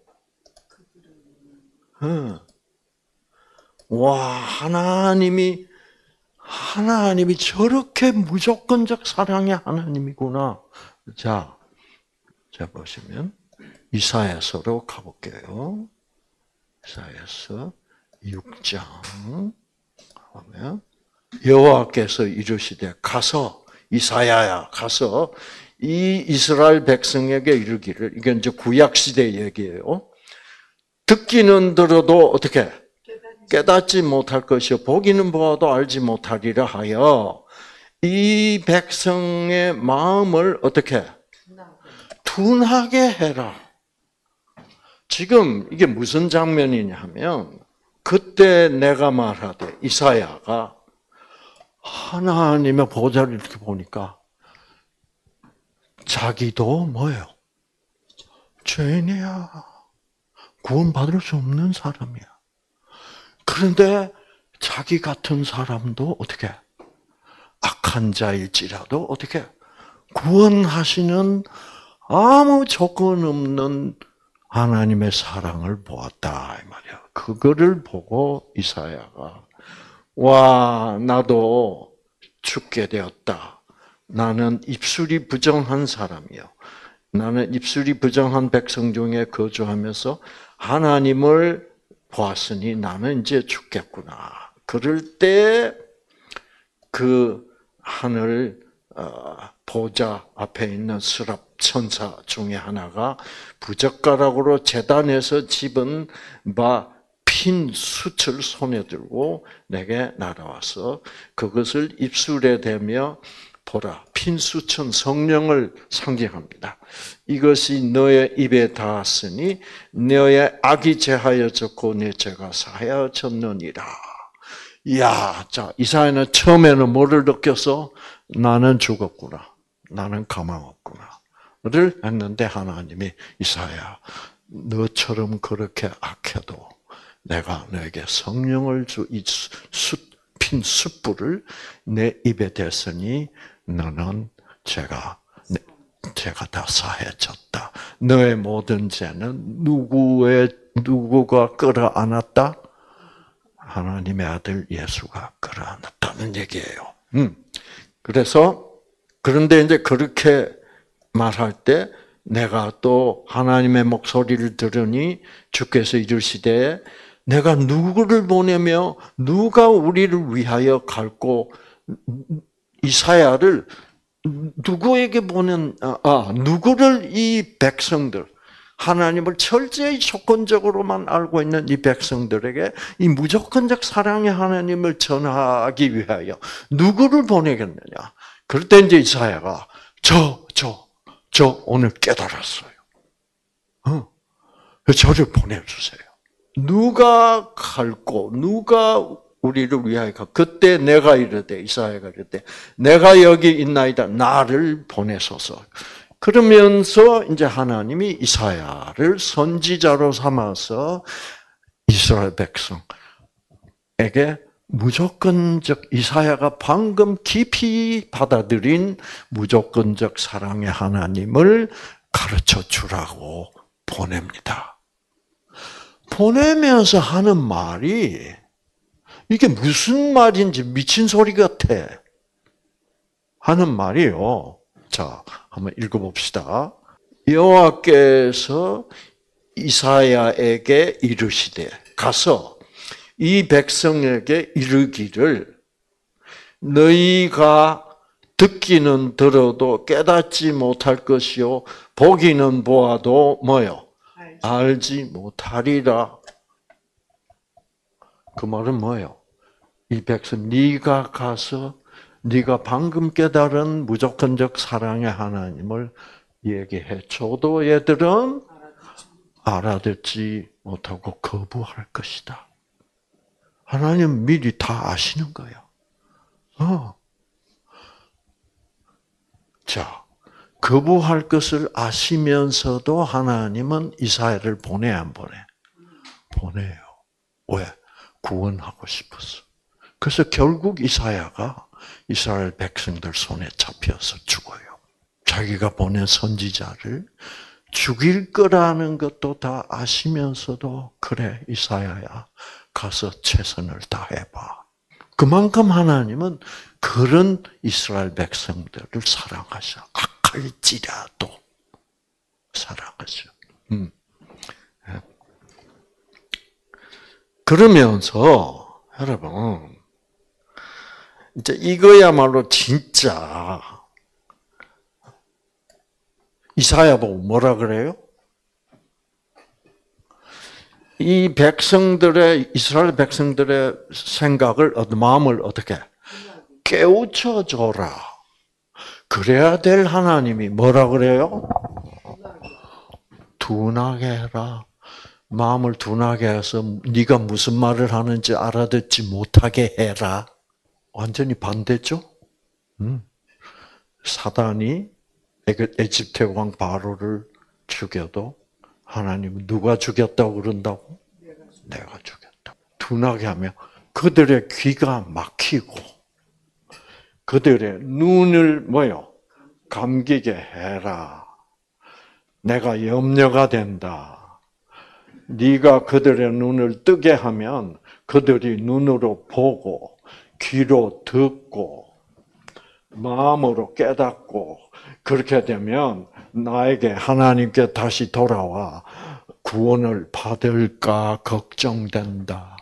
응. 와, 하나님이, 하나님이 저렇게 무조건적 사랑의 하나님이구나. 자, 자, 보시면, 이사야서로 가볼게요. 이사야서 육 장. 보면, 여호와께서 이르시되, 가서, 이사야야, 가서, 이 이스라엘 백성에게 이르기를, 이게 이제 구약시대 얘기예요. 듣기는 들어도 어떻게? 깨닫지 못할 것이요 보기는 보아도 알지 못하리라 하여 이 백성의 마음을 어떻게? 둔하게 해라. 지금 이게 무슨 장면이냐 하면 그때 내가 말하되 이사야가 하나님의 보좌를 이렇게 보니까 자기도 뭐예요? 죄인이야. 구원받을 수 없는 사람이야. 그런데 자기 같은 사람도 어떻게 악한 자일지라도 어떻게 구원하시는 아무 조건 없는 하나님의 사랑을 보았다 이 말이야. 그거를 보고 이사야가 와 나도 죽게 되었다. 나는 입술이 부정한 사람이요. 나는 입술이 부정한 백성 중에 거주하면서 하나님을 보았으니 나는 이제 죽겠구나. 그럴 때 그 하늘 보좌 앞에 있는 스랍 천사 중에 하나가 부젓가락으로 제단에서 집은 바 핀 숯을 손에 들고 내게 날아와서 그것을 입술에 대며 보라. 핀 숯은 성령을 상징합니다. 이것이 너의 입에 닿았으니 너의 악이 제하여졌고 내 죄가 사하여졌느니라. 이야, 자 이사야는 처음에는 뭐를 느꼈어? 나는 죽었구나. 나는 가망 없구나.를 했는데 하나님이 이사야, 너처럼 그렇게 악해도 내가 너에게 성령을 주 이 핀 숯불을 내 입에 댔으니 너는 죄가 죄가 다 사해졌다. 너의 모든 죄는 누구의 누구가 끌어안았다? 하나님의 아들 예수가 끌어안았다는 얘기예요. 음. 그래서 그런데 이제 그렇게 말할 때 내가 또 하나님의 목소리를 들으니 주께서 이르시되 내가 누구를 보내며 누가 우리를 위하여 갈고 이사야를 누구에게 보낸 아 누구를 이 백성들 하나님을 철저히 조건적으로만 알고 있는 이 백성들에게 이 무조건적 사랑의 하나님을 전하기 위하여 누구를 보내겠느냐? 그럴 때 이제 이사야가 저, 저, 저 오늘 깨달았어요. 어, 저를 보내주세요. 누가 갈고 누가 우리를 위하여 가. 그때 내가 이르되 이사야가 이르되 내가 여기 있나이다. 나를 보내소서. 그러면서 이제 하나님이 이사야를 선지자로 삼아서 이스라엘 백성에게 무조건적 이사야가 방금 깊이 받아들인 무조건적 사랑의 하나님을 가르쳐 주라고 보냅니다. 보내면서 하는 말이 이게 무슨 말인지 미친 소리 같아. 하는 말이요. 자, 한번 읽어봅시다. 여호와께서 이사야에게 이르시되 가서 이 백성에게 이르기를 너희가 듣기는 들어도 깨닫지 못할 것이요 보기는 보아도 뭐요? 알지 못하리라. 그 말은 뭐예요? 이 백성 네가 가서 네가 방금 깨달은 무조건적 사랑의 하나님을 얘기해 줘도 얘들은 알아듣지 못하고 거부할 것이다. 하나님 미리 다 아시는 거예요. 어. 자, 거부할 것을 아시면서도 하나님은 이사야를 보내 안 보내? 보내요. 왜? 구원하고 싶었어. 그래서 결국 이사야가 이스라엘 백성들 손에 잡혀서 죽어요. 자기가 보낸 선지자를 죽일 거라는 것도 다 아시면서도 그래 이사야야 가서 최선을 다해봐. 그만큼 하나님은 그런 이스라엘 백성들을 사랑하셔. 악할지라도 사랑하셔. 음. 그러면서 여러분 이제 이거야말로 진짜 이사야 보고 뭐라 그래요? 이 백성들의 이스라엘 백성들의 생각을 마음을 어떻게 깨우쳐 줘라. 그래야 될 하나님이 뭐라 그래요? 둔하게 해라. 마음을 둔하게 해서 네가 무슨 말을 하는지 알아듣지 못하게 해라. 완전히 반대죠? 음. 사단이 에집트 왕 바로를 죽여도 하나님은 누가 죽였다고 그런다고? 내가 죽였다. 둔하게 하면 그들의 귀가 막히고 그들의 눈을 뭐요? 감기게 해라. 내가 염려가 된다. 네가 그들의 눈을 뜨게 하면 그들이 눈으로 보고 귀로 듣고 마음으로 깨닫고 그렇게 되면 나에게 하나님께 다시 돌아와 구원을 받을까 걱정된다.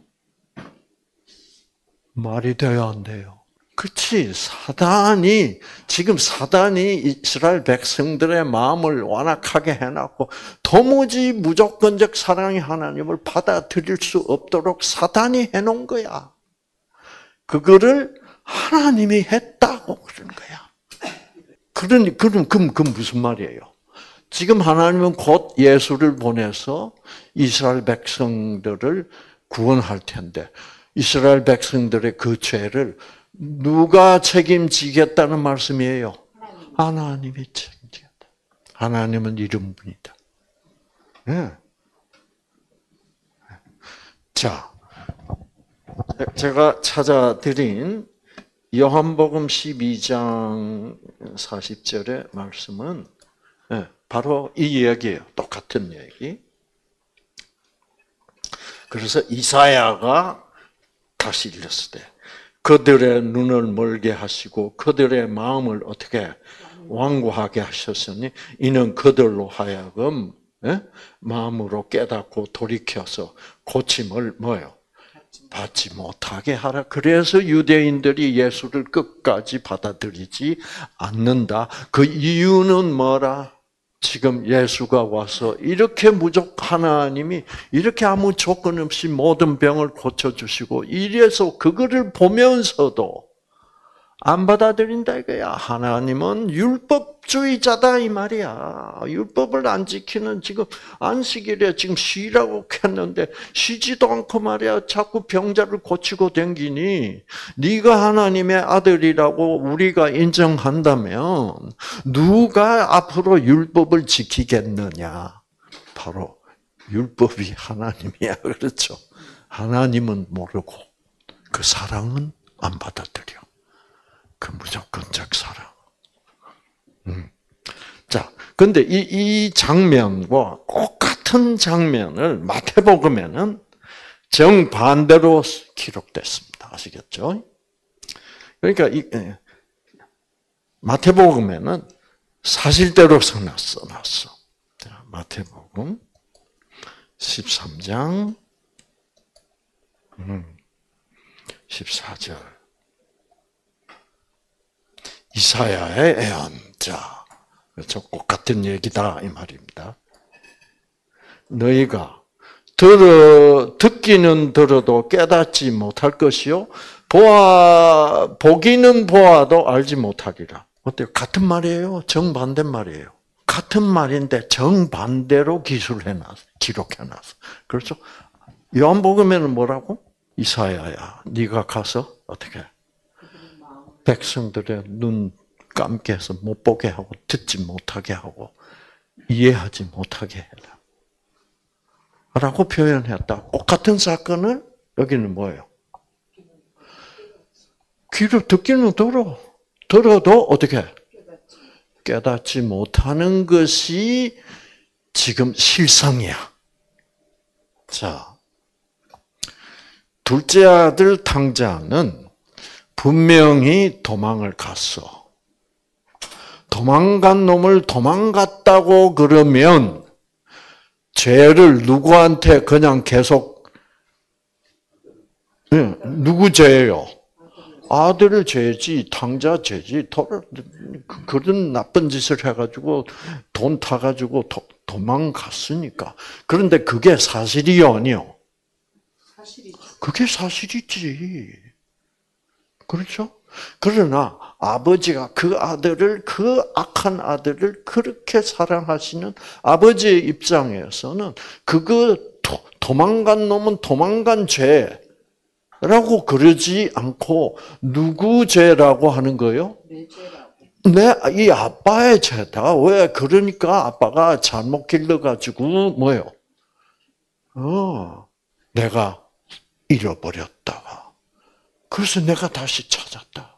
말이 돼요, 안 돼요? 그렇지. 사단이 지금 사단이 이스라엘 백성들의 마음을 완악하게 해놨고 도무지 무조건적 사랑의 하나님을 받아들일 수 없도록 사단이 해놓은 거야. 그거를 하나님이 했다고 그런 거야. 그러니 그럼 그럼 그 무슨 말이에요? 지금 하나님은 곧 예수를 보내서 이스라엘 백성들을 구원할 텐데 이스라엘 백성들의 그 죄를 누가 책임지겠다는 말씀이에요? 하나님이 책임지겠다. 하나님은 이런 분이다. 네. 자, 제가 찾아드린 요한복음 십이 장 사십 절의 말씀은 바로 이 이야기예요. 똑같은 얘기. 그래서 이사야가 다시 읽었을 때 그들의 눈을 멀게 하시고 그들의 마음을 어떻게 완고하게 하셨으니 이는 그들로 하여금 마음으로 깨닫고 돌이켜서 고침을 뭐요? 받지 못하게 하라. 그래서 유대인들이 예수를 끝까지 받아들이지 않는다. 그 이유는 뭐라? 지금 예수가 와서 이렇게 무조건 하나님이 이렇게 아무 조건 없이 모든 병을 고쳐주시고 이래서 그거를 보면서도 안 받아들인다 이거야. 하나님은 율법주의자다 이 말이야. 율법을 안 지키는 지금 안식일에 지금 쉬라고 했는데 쉬지도 않고 말이야. 자꾸 병자를 고치고 댕기니 네가 하나님의 아들이라고 우리가 인정한다면 누가 앞으로 율법을 지키겠느냐. 바로 율법이 하나님이야. 그렇죠. 하나님은 모르고 그 사랑은 안 받아들여. 그 무조건적 사랑. 음. 자, 근데 이, 이 장면과 똑같은 장면을 마태복음에는 정반대로 기록됐습니다. 아시겠죠? 그러니까 이, 마태복음에는 사실대로 써놨어, 놨어. 자, 마태복음 십삼 장 음, 십사 절. 이사야의 애언자. 그렇죠? 똑같은 얘기다 이 말입니다. 너희가 들어 듣기는 들어도 깨닫지 못할 것이요 보아 보기는 보아도 알지 못하리라. 어때요? 같은 말이에요? 정반대 말이에요. 같은 말인데 정반대로 기술해놨어, 기록해놨어. 그렇죠? 요한복음에는 뭐라고? 이사야야, 네가 가서 어떻게? 백성들의 눈 감게 해서 못 보게 하고 듣지 못하게 하고 이해하지 못하게 해라. 라고 표현했다. 똑같은 사건을 여기는 뭐예요? 귀로 듣기는 들어. 들어도 어떻게? 깨닫지 못하는 것이 지금 실상이야. 자, 둘째 아들 탕자는 분명히 도망을 갔어. 도망간 놈을 도망갔다고 그러면 죄를 누구한테 그냥 계속 네, 누구 죄예요? 아들을 죄지, 탕자 죄지. 그런 나쁜 짓을 해가지고 돈 타가지고 도, 도망갔으니까. 그런데 그게 사실이요, 아니요? 사실이죠. 그게 사실이지. 그렇죠? 그러나 아버지가 그 아들을, 그 악한 아들을 그렇게 사랑하시는 아버지의 입장에서는 그거 도, 도망간 놈은 도망간 죄라고 그러지 않고 누구 죄라고 하는 거예요? 내 죄라고. 내, 이 아빠의 죄다. 왜? 그러니까 아빠가 잘못 길러가지고 뭐예요? 어, 내가 잃어버렸다. 그래서 내가 다시 찾았다.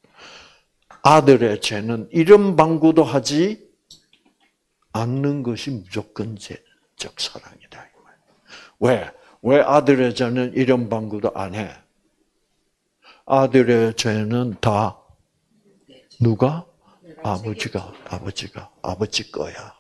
아들의 죄는 이런 방구도 하지 않는 것이 무조건적 사랑이다. 왜? 왜 아들의 죄는 이런 방구도 안 해? 아들의 죄는 다 누가? 아버지가, 아버지가, 아버지 거야.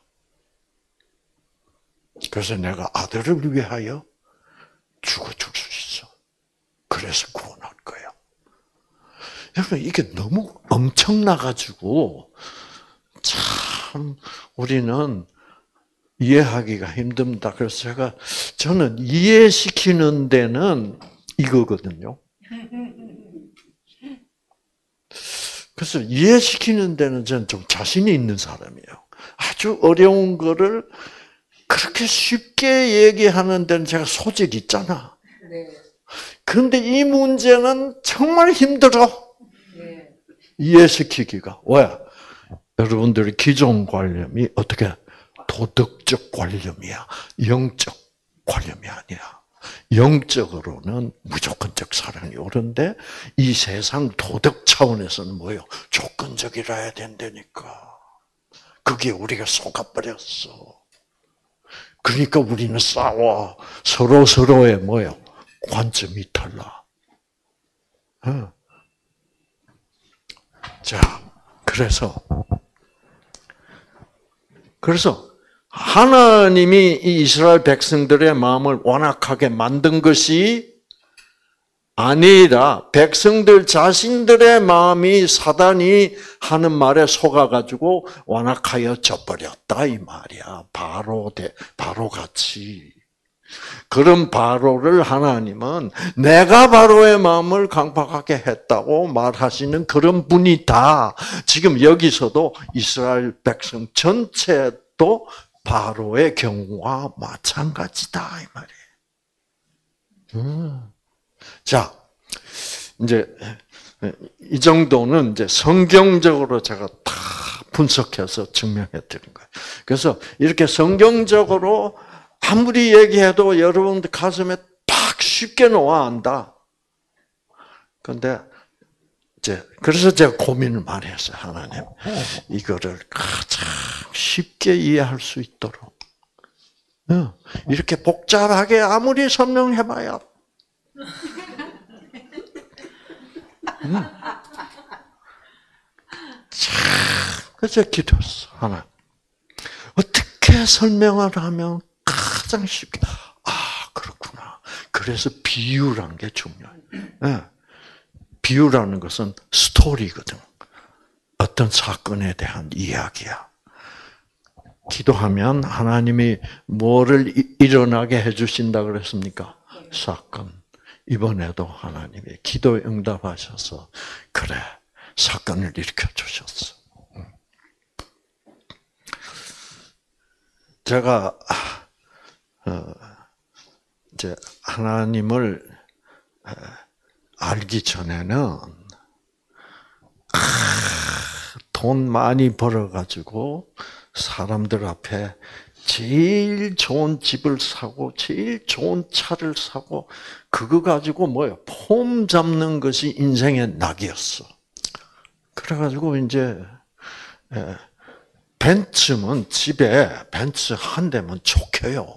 그래서 내가 아들을 위하여 죽어줄 수 있어. 그래서 구원할 거야. 여러분, 이게 너무 엄청나가지고, 참, 우리는 이해하기가 힘듭니다. 그래서 제가, 저는 이해시키는 데는 이거거든요. 그래서 이해시키는 데는 저는 좀 자신이 있는 사람이에요. 아주 어려운 거를 그렇게 쉽게 얘기하는 데는 제가 소질이 있잖아. 그런데 이 문제는 정말 힘들어. 이해시키기가. 왜? 여러분들의 기존 관념이 어떻게 도덕적 관념이야. 영적 관념이 아니야. 영적으로는 무조건적 사랑이 옳은데 이 세상 도덕 차원에서는 뭐예요? 조건적이라야 된다니까. 그게 우리가 속아버렸어. 그러니까 우리는 싸워. 서로 서로의 뭐예요? 관점이 달라. 어. 자, 그래서 그래서 하나님이 이 이스라엘 백성들의 마음을 완악하게 만든 것이 아니라 백성들 자신들의 마음이 사단이 하는 말에 속아가지고 완악하여져 버렸다 이 말이야. 바로 대 바로 같이. 그런 바로를 하나님은 내가 바로의 마음을 강팍하게 했다고 말하시는 그런 분이다. 지금 여기서도 이스라엘 백성 전체도 바로의 경우와 마찬가지다 이 말이에요. 음. 자, 이제 이 정도는 이제 성경적으로 제가 다 분석해서 증명해 드린 거예요. 그래서 이렇게 성경적으로 아무리 얘기해도 여러분들 가슴에 팍 쉽게 놓아 안다. 근데 이제 그래서 제가 고민을 많이 했어요. 하나님, 이거를 가장 쉽게 이해할 수 있도록 이렇게 복잡하게 아무리 설명해봐야 음. 그래서 기도했어. 하나 어떻게 설명을 하면 가장 쉽게 아 그렇구나. 그래서 비유라는 게 중요해. 네. 비유라는 것은 스토리거든. 어떤 사건에 대한 이야기야. 기도하면 하나님이 뭐를 일어나게 해주신다 그랬습니까? 사건. 이번에도 하나님이 기도 응답하셔서 그래 사건을 일으켜 주셨어. 제가 어, 이제 하나님을 알기 전에는 아, 돈 많이 벌어가지고 사람들 앞에 제일 좋은 집을 사고 제일 좋은 차를 사고 그거 가지고 뭐예요? 폼 잡는 것이 인생의 낙이었어. 그래가지고 이제 벤츠면 집에 벤츠 한 대면 좋게요.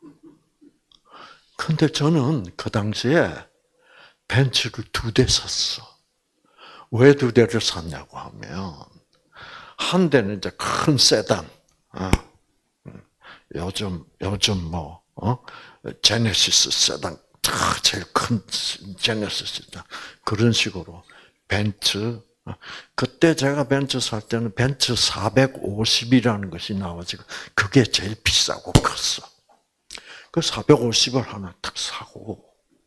근데 저는 그 당시에 벤츠를 두 대 샀어. 왜 두 대를 샀냐고 하면 한 대는 이제 큰 세단. 어. 요즘 요즘 뭐 어? 제네시스 세단 제일 큰 제네시스 세단 그런 식으로 벤츠. 그때 제가 벤츠 살 때는 벤츠 사백오십이라는 것이 나와지고 그게 제일 비싸고 컸어. 그 사백오십을 하나 딱 사고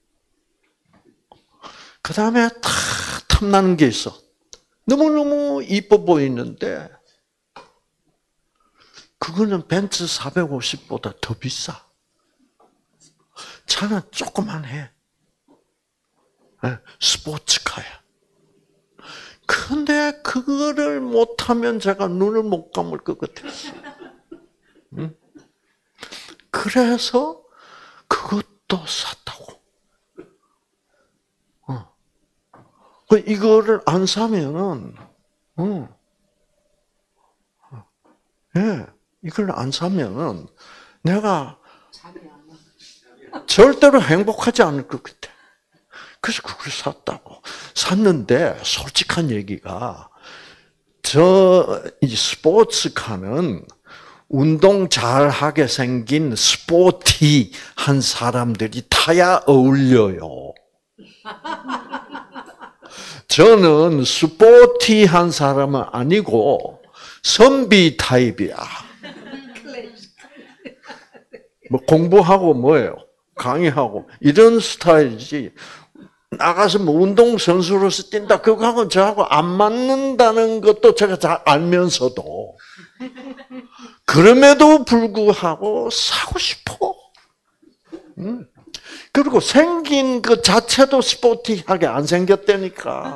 그 다음에 다 탐나는 게 있어. 너무너무 이뻐 보이는데 그거는 벤츠 사백오십보다 더 비싸. 차는 조그만해. 스포츠카야. 근데 그거를 못하면 제가 눈을 못 감을 것 같았어. 응? 그래서 그것도 샀다고. 어. 이거를 안 사면은, 어. 예, 이걸 안 사면은 내가 절대로 행복하지 않을 것 같아. 그래서 그걸 샀다고. 샀는데 솔직한 얘기가 저 이 스포츠카는 운동 잘하게 생긴 스포티한 사람들이 타야 어울려요. 저는 스포티한 사람은 아니고 선비 타입이야. 뭐 공부하고 뭐예요? 강의하고 이런 스타일이지. 나가서 뭐 운동선수로서 뛴다. 그거하고 저하고 안 맞는다는 것도 제가 잘 알면서도 그럼에도 불구하고 사고 싶어. 음. 그리고 생긴 그 자체도 스포티하게 안 생겼다니까.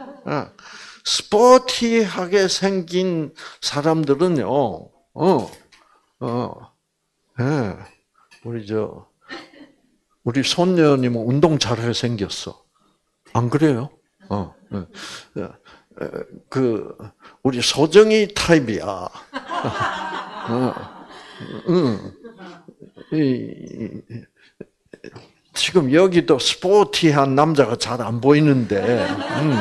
스포티하게 생긴 사람들은요, 어, 어, 예, 우리 저, 우리 손녀님은 운동 잘하게 생겼어. 안 그래요? 어, 예, 그, 우리 소정이 타입이야. 어, 응. 이, 이, 지금 여기도 스포티한 남자가 잘 안 보이는데, 음,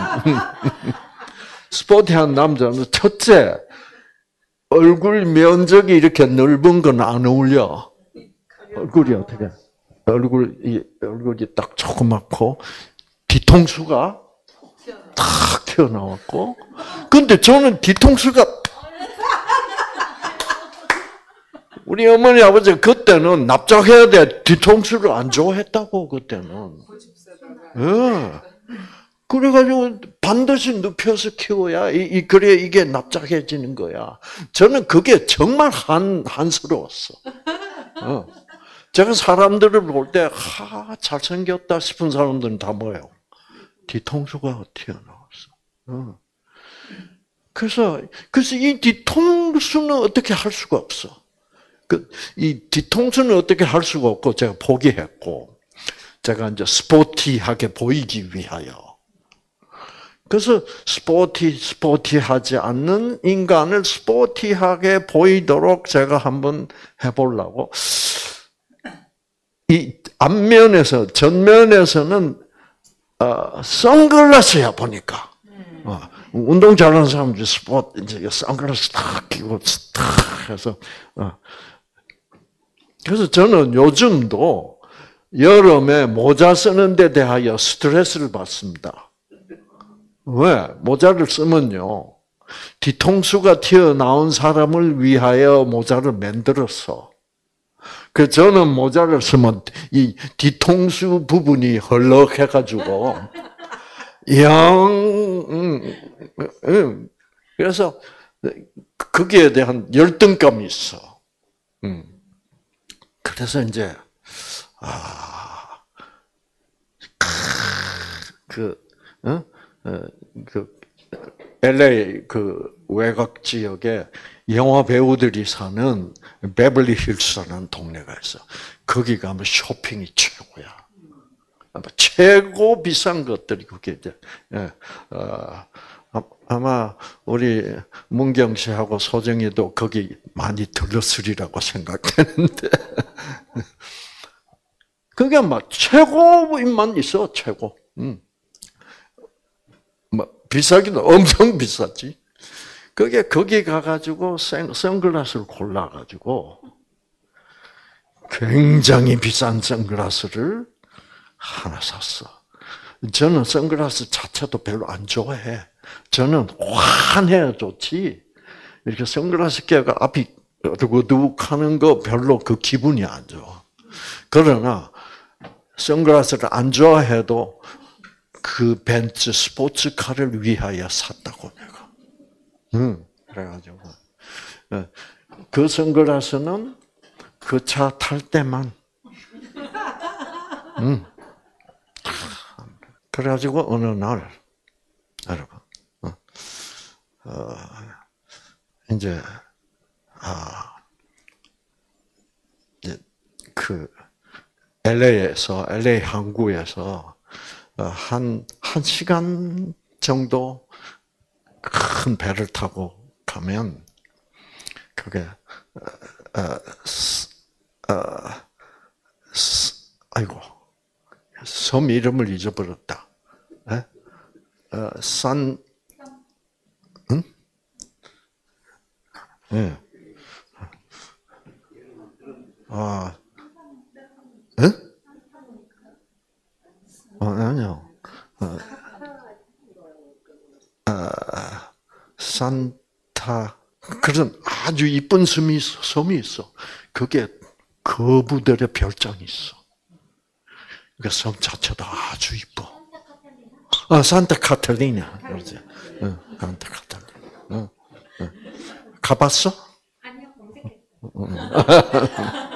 스포티한 남자는 첫째, 얼굴 면적이 이렇게 넓은 건 안 어울려. 얼굴이 어떻게? 얼굴, 이, 얼굴이 딱 조그맣고, 뒤통수가 탁 튀어나왔고, 근데 저는 뒤통수가, 우리 어머니 아버지 그때는 납작해야 돼. 뒤통수를 안 좋아했다고, 그때는. 예. 그래가지고 반드시 눕혀서 키워야, 이, 이, 그래, 이게 납작해지는 거야. 저는 그게 정말 한, 한스러웠어. 어. 제가 사람들을 볼 때, 하, 잘생겼다 싶은 사람들은 다 뭐예요? 뒤통수가 튀어나왔어. 어. 그래서, 그래서 이 뒤통수는 어떻게 할 수가 없어. 그, 이 뒤통수는 어떻게 할 수가 없고, 제가 포기했고, 제가 이제 스포티하게 보이기 위하여. 그래서 스포티, 스포티하지 않는 인간을 스포티하게 보이도록 제가 한번 해보려고. 이 앞면에서, 전면에서는, 어, 선글라스야, 보니까. 어, 운동 잘하는 사람들이 스포트, 이제 선글라스 탁 끼고, 탁 해서, 어. 그래서 저는 요즘도 여름에 모자 쓰는 데 대하여 스트레스를 받습니다. 왜? 모자를 쓰면요. 뒤통수가 튀어나온 사람을 위하여 모자를 만들었어. 그 저는 모자를 쓰면 이 뒤통수 부분이 헐렁해가지고 영 음, 음. 그래서 거기에 대한 열등감이 있어. 음. 그래서 이제 아, 그, 어? 그 엘에이 그 외곽 지역에 영화 배우들이 사는 베벌리 힐스라는 동네가 있어. 거기 가면 쇼핑이 최고야. 최고 비싼 것들이 그게 이제, 예, 어, 아마 우리 문경 씨하고 소정이도 거기 많이 들렀으리라고 생각되는데, 그게 막 최고인만 있어, 최고. 음. 뭐 비싸기도 엄청 비싸지. 그게 거기 가가지고 선, 선글라스를 골라가지고 굉장히 비싼 선글라스를 하나 샀어. 저는 선글라스 자체도 별로 안 좋아해. 저는 환해야 좋지. 이렇게 선글라스 끼가 앞이 어둑어둑하는 거 별로 그 기분이 안 좋아. 그러나 선글라스를 안 좋아해도 그 벤츠 스포츠카를 위하여 샀다고 내가. 응, 그래가지고 그 선글라스는 그 차 탈 때만. 응. 그래가지고 어느 날 여러분, 어, 어, 이제 아 이제 그 엘에이에서 엘에이 항구에서 한, 한 시간 정도 큰 배를 타고 가면, 그게, 어, 어, 어, 아이고, 섬 이름을 잊어버렸다. 에? 어, 산, 응? 예. 네. 아, 응? 어, 아니요. 어, 어, 산타, 그런 아주 이쁜 섬이 있어, 섬이 있어. 그게 거부들의 별장이 있어. 그 섬 자체도 아주 이뻐. 아, 산타 카탈리나. 그렇지. 응, 산타 카탈리나. 응, 응. 가봤어? 아니요, 검색했어요.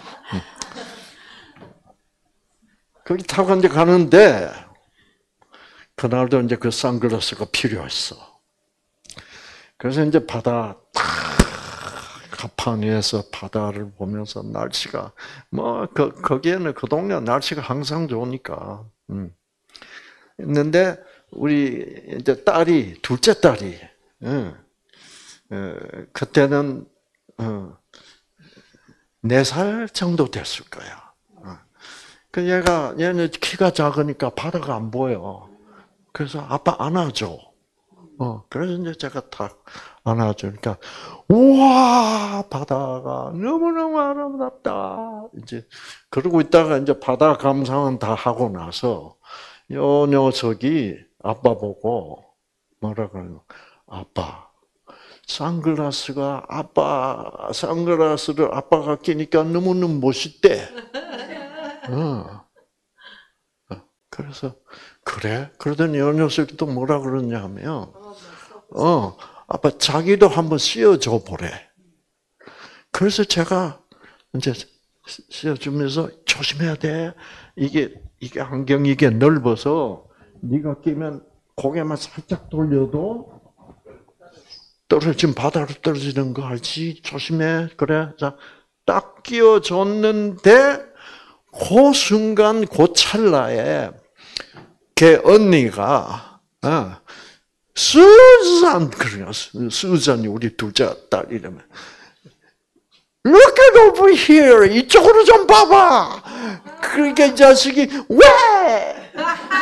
거기 타고 이제 가는데, 그날도 이제 그 선글라스가 필요했어. 그래서 이제 바다, 탁, 가판 위에서 바다를 보면서 날씨가, 뭐, 그, 거기에는 그 동네 날씨가 항상 좋으니까, 음. 있는데, 우리 이제 딸이, 둘째 딸이, 응, 어, 그때는, 어, 네 살 정도 됐을 거야. 그 얘가, 얘는 키가 작으니까 바다가 안 보여. 그래서 아빠 안아줘. 어, 그래서 이제 제가 탁 안아주니까, 우와, 바다가 너무너무 아름답다. 이제, 그러고 있다가 이제 바다 감상은 다 하고 나서, 요 녀석이 아빠 보고, 뭐라 그래요? 아빠, 선글라스가, 아빠, 선글라스를 아빠가 끼니까 너무너무 멋있대. 어. 그래서, 그래? 그러더니 이 녀석이 또 뭐라 그러냐면, 어, 아빠 자기도 한번 씌워줘 보래. 그래서 제가 이제 씌워주면서 조심해야 돼. 이게, 이게 안경이 이게 넓어서 네가 끼면 고개만 살짝 돌려도 떨어지면 바다로 떨어지는 거 알지? 조심해. 그래. 자, 딱 끼워줬는데 그 순간, 그 찰나에 걔 언니가 어, 수잔 그래요. 수잔이 우리 둘째 딸 이름에. Look at over here. 이쪽으로 좀 봐봐. 그러니까 이 자식이 왜?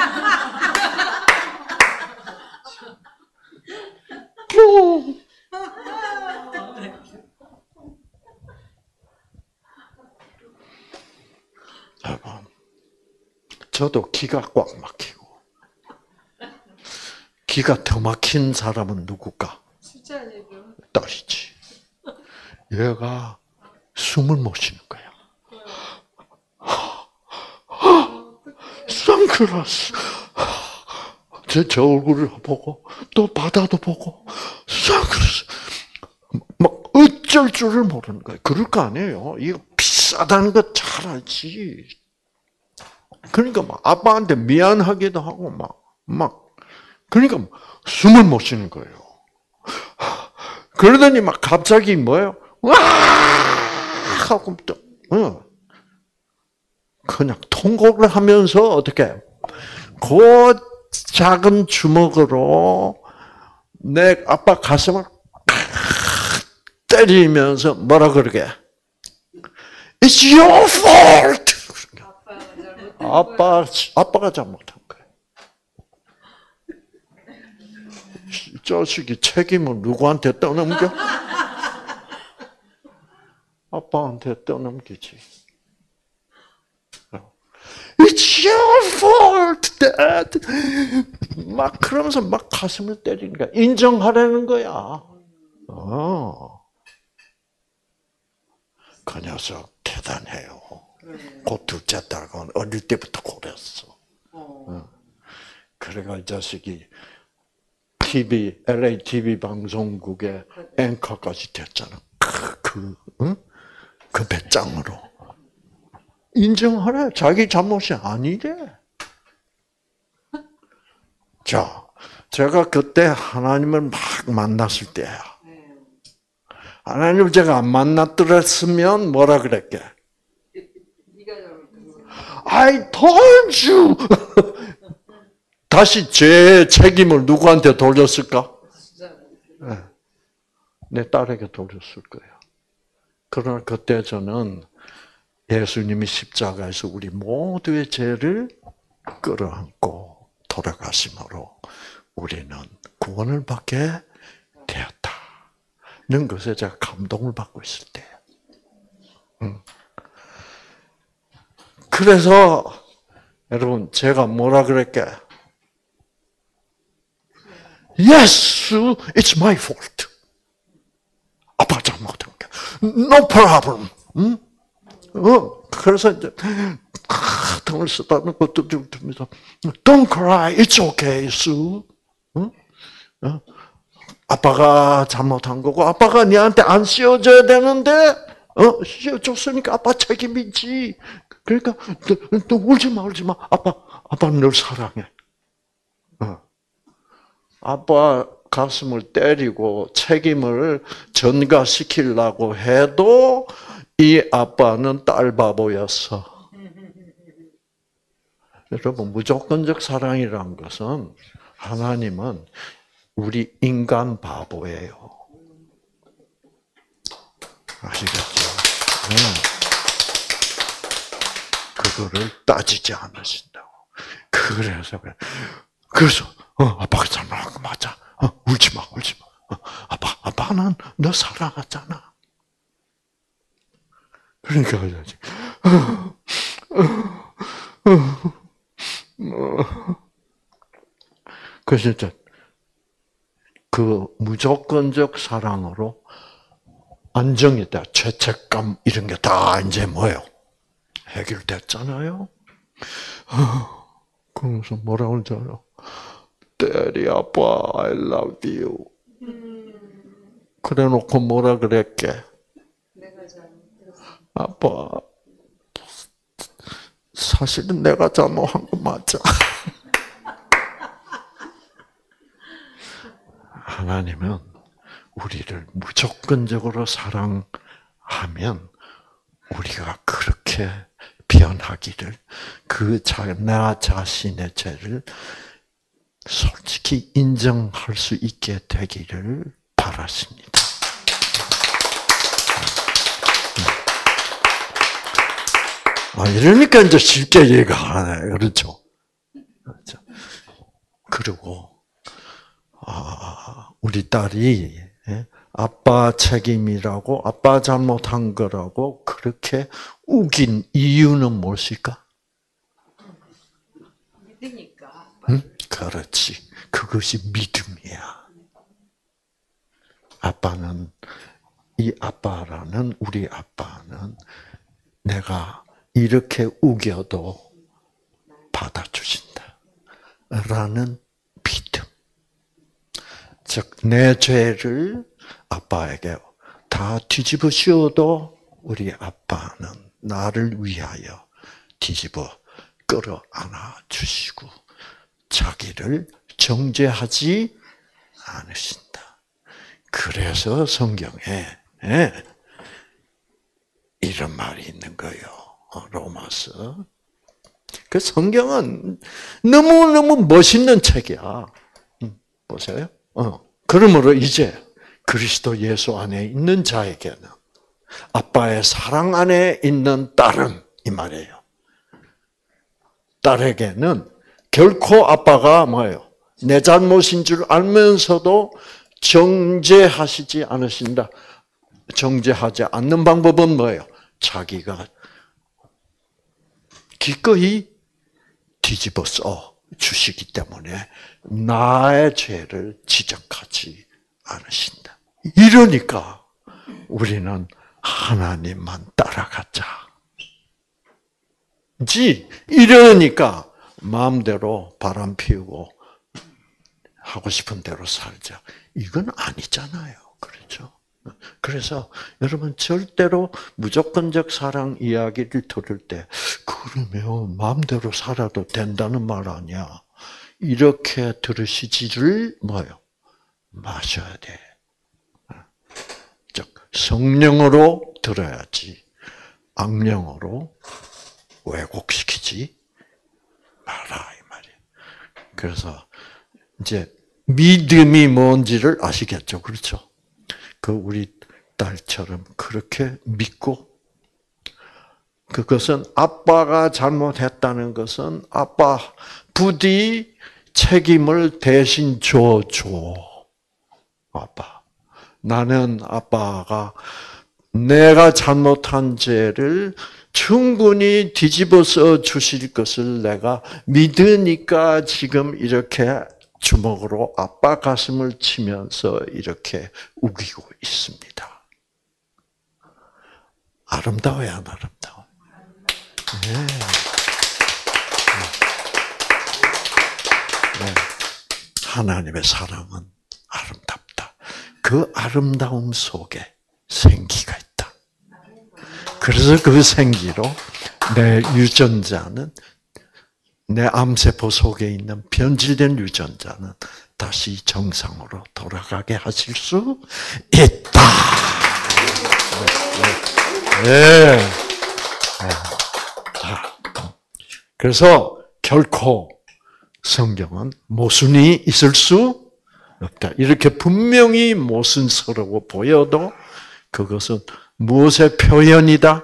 저도 기가 꽉 막히고. 기가 더 막힌 사람은 누굴까? 딸이지. 얘가 숨을 못 쉬는 거야. 선글라스. 제, 저 얼굴을 보고 또 바다도 보고 선글라스. 막 어쩔 줄을 모르는 거예요. 그럴 거 아니에요. 이거 비싸다는 거 잘 알지. 그러니까 막 아빠한테 미안하기도 하고 막 막 그러니까 숨을 못 쉬는 거예요. 그러더니 막 갑자기 뭐예요? 와! 하고 또, 어. 그냥 통곡을 하면서 어떻게, 그 작은 주먹으로 내 아빠 가슴을 때리면서 뭐라 그러게? It's your fault! 아빠, 아빠가 잘못한 거예요. 이 자식이 책임을 누구한테 떠넘겨? 아빠한테 떠넘기지. It's your fault, Dad. 막 그러면서 막 가슴을 때리는 거야. 인정하라는 거야. 어. 그 녀석 대단해요. 그 둘째 딸은 어릴 때부터 그랬어. 어. 그래가 이 자식이 티비, 엘에이 티비 방송국의 앵커까지 됐잖아. 그, 그, 응? 그 배짱으로. 인정하래. 자기 잘못이 아니래. 자, 제가 그때 하나님을 막 만났을 때야. 하나님을 제가 안 만났더랬으면 뭐라 그랬게? I told you! 다시 제 책임을 누구한테 돌렸을까? 네. 내 딸에게 돌렸을 거예요. 그러나 그때 저는 예수님이 십자가에서 우리 모두의 죄를 끌어안고 돌아가심으로 우리는 구원을 받게 되었다는 것에 제가 감동을 받고 있을 때예요. 그래서 여러분 제가 뭐라 그랬게? Yes, it's my fault. 아빠 잘못한 게. No problem. 응? 어, 그래서 이제 아, 등을 쓰다는 것도 좀 들면서 Don't cry, it's okay, Sue. 응? 어? 아빠가 잘못한 거고 아빠가 니한테 안 씌워줘야 되는데 어 씌워줬으니까 아빠 책임이지. 그러니까 너, 너 울지 마, 울지 마. 아빠, 아빠는 널 사랑해. 어. 아빠 가슴을 때리고 책임을 전가시키려고 해도 이 아빠는 딸 바보였어. 여러분, 무조건적 사랑이란 것은 하나님은 우리 인간 바보예요. 아시겠죠? 네. 그거를 따지지 않으신다고. 그래서, 그래서, 어, 아빠가 잘못한 거 맞아. 어, 울지 마, 울지 마. 어, 아빠, 아빠는 너 사랑하잖아. 그러니까, 어, 어, 어, 그래서 이제 그 무조건적 사랑으로 안정이다, 죄책감 이런 게 다 이제 뭐예요? 해결됐잖아요. 그러면서 뭐라고 하는지 알아? Daddy, 아빠, I love you. 그래 놓고 뭐라 그랬게? 아빠, 사실은 내가 잘못한 거 맞아. 하나님은 우리를 무조건적으로 사랑하면 우리가 그렇게 변하기를, 그 나 자신의 죄를 솔직히 인정할 수 있게 되기를 바라십니다. 아, 이러니까 이제 쉽게 이해가 가네. 그렇죠? 그렇죠? 그리고, 아, 우리 딸이, 아빠 책임이라고, 아빠 잘못한 거라고 그렇게 우긴 이유는 무엇일까? 믿으니까. 응? 그렇지. 그것이 믿음이야. 아빠는, 이 아빠라는, 우리 아빠는 내가 이렇게 우겨도 받아주신다. 라는 믿음. 즉, 내 죄를 아빠에게 다 뒤집어 씌워도 우리 아빠는 나를 위하여 뒤집어 끌어안아 주시고 자기를 정죄하지 않으신다. 그래서 성경에 예, 이런 말이 있는 거예요. 로마서. 그 성경은 너무너무 멋있는 책이야. 보세요. 어. 그러므로 이제 그리스도 예수 안에 있는 자에게는 아빠의 사랑 안에 있는 딸은 이 말이에요. 딸에게는 결코 아빠가 뭐예요? 내 잘못인 줄 알면서도 정죄하시지 않으신다. 정죄하지 않는 방법은 뭐예요? 자기가 기꺼이 뒤집어 써 주시기 때문에 나의 죄를 지적하지 않으신다. 이러니까 우리는 하나님만 따라가자. 지 이러니까 마음대로 바람 피우고 하고 싶은 대로 살자. 이건 아니잖아요. 그렇죠? 그래서 여러분 절대로 무조건적 사랑 이야기를 들을 때 그러면 마음대로 살아도 된다는 말 아니야. 이렇게 들으시지를 뭐요? 마셔야 돼. 즉 성령으로 들어야지 악령으로 왜곡시키지 마라 이 말이에요. 그래서 이제 믿음이 뭔지를 아시겠죠, 그렇죠? 그 우리 딸처럼 그렇게 믿고 그것은 아빠가 잘못했다는 것은 아빠 부디 책임을 대신 져줘. 아빠. 나는 아빠가 내가 잘못한 죄를 충분히 뒤집어서 주실 것을 내가 믿으니까 지금 이렇게 주먹으로 아빠 가슴을 치면서 이렇게 우기고 있습니다. 아름다워요, 안 아름다워? 네. 네. 하나님의 사랑은 아름답다. 그 아름다움 속에 생기가 있다. 그래서 그 생기로 내 유전자는 내 암세포 속에 있는 변질된 유전자는 다시 정상으로 돌아가게 하실 수 있다. 네. 네. 자, 그래서 결코 성경은 모순이 있을 수 없다. 이렇게 분명히 모순스러워 보여도 그것은 무엇의 표현이다?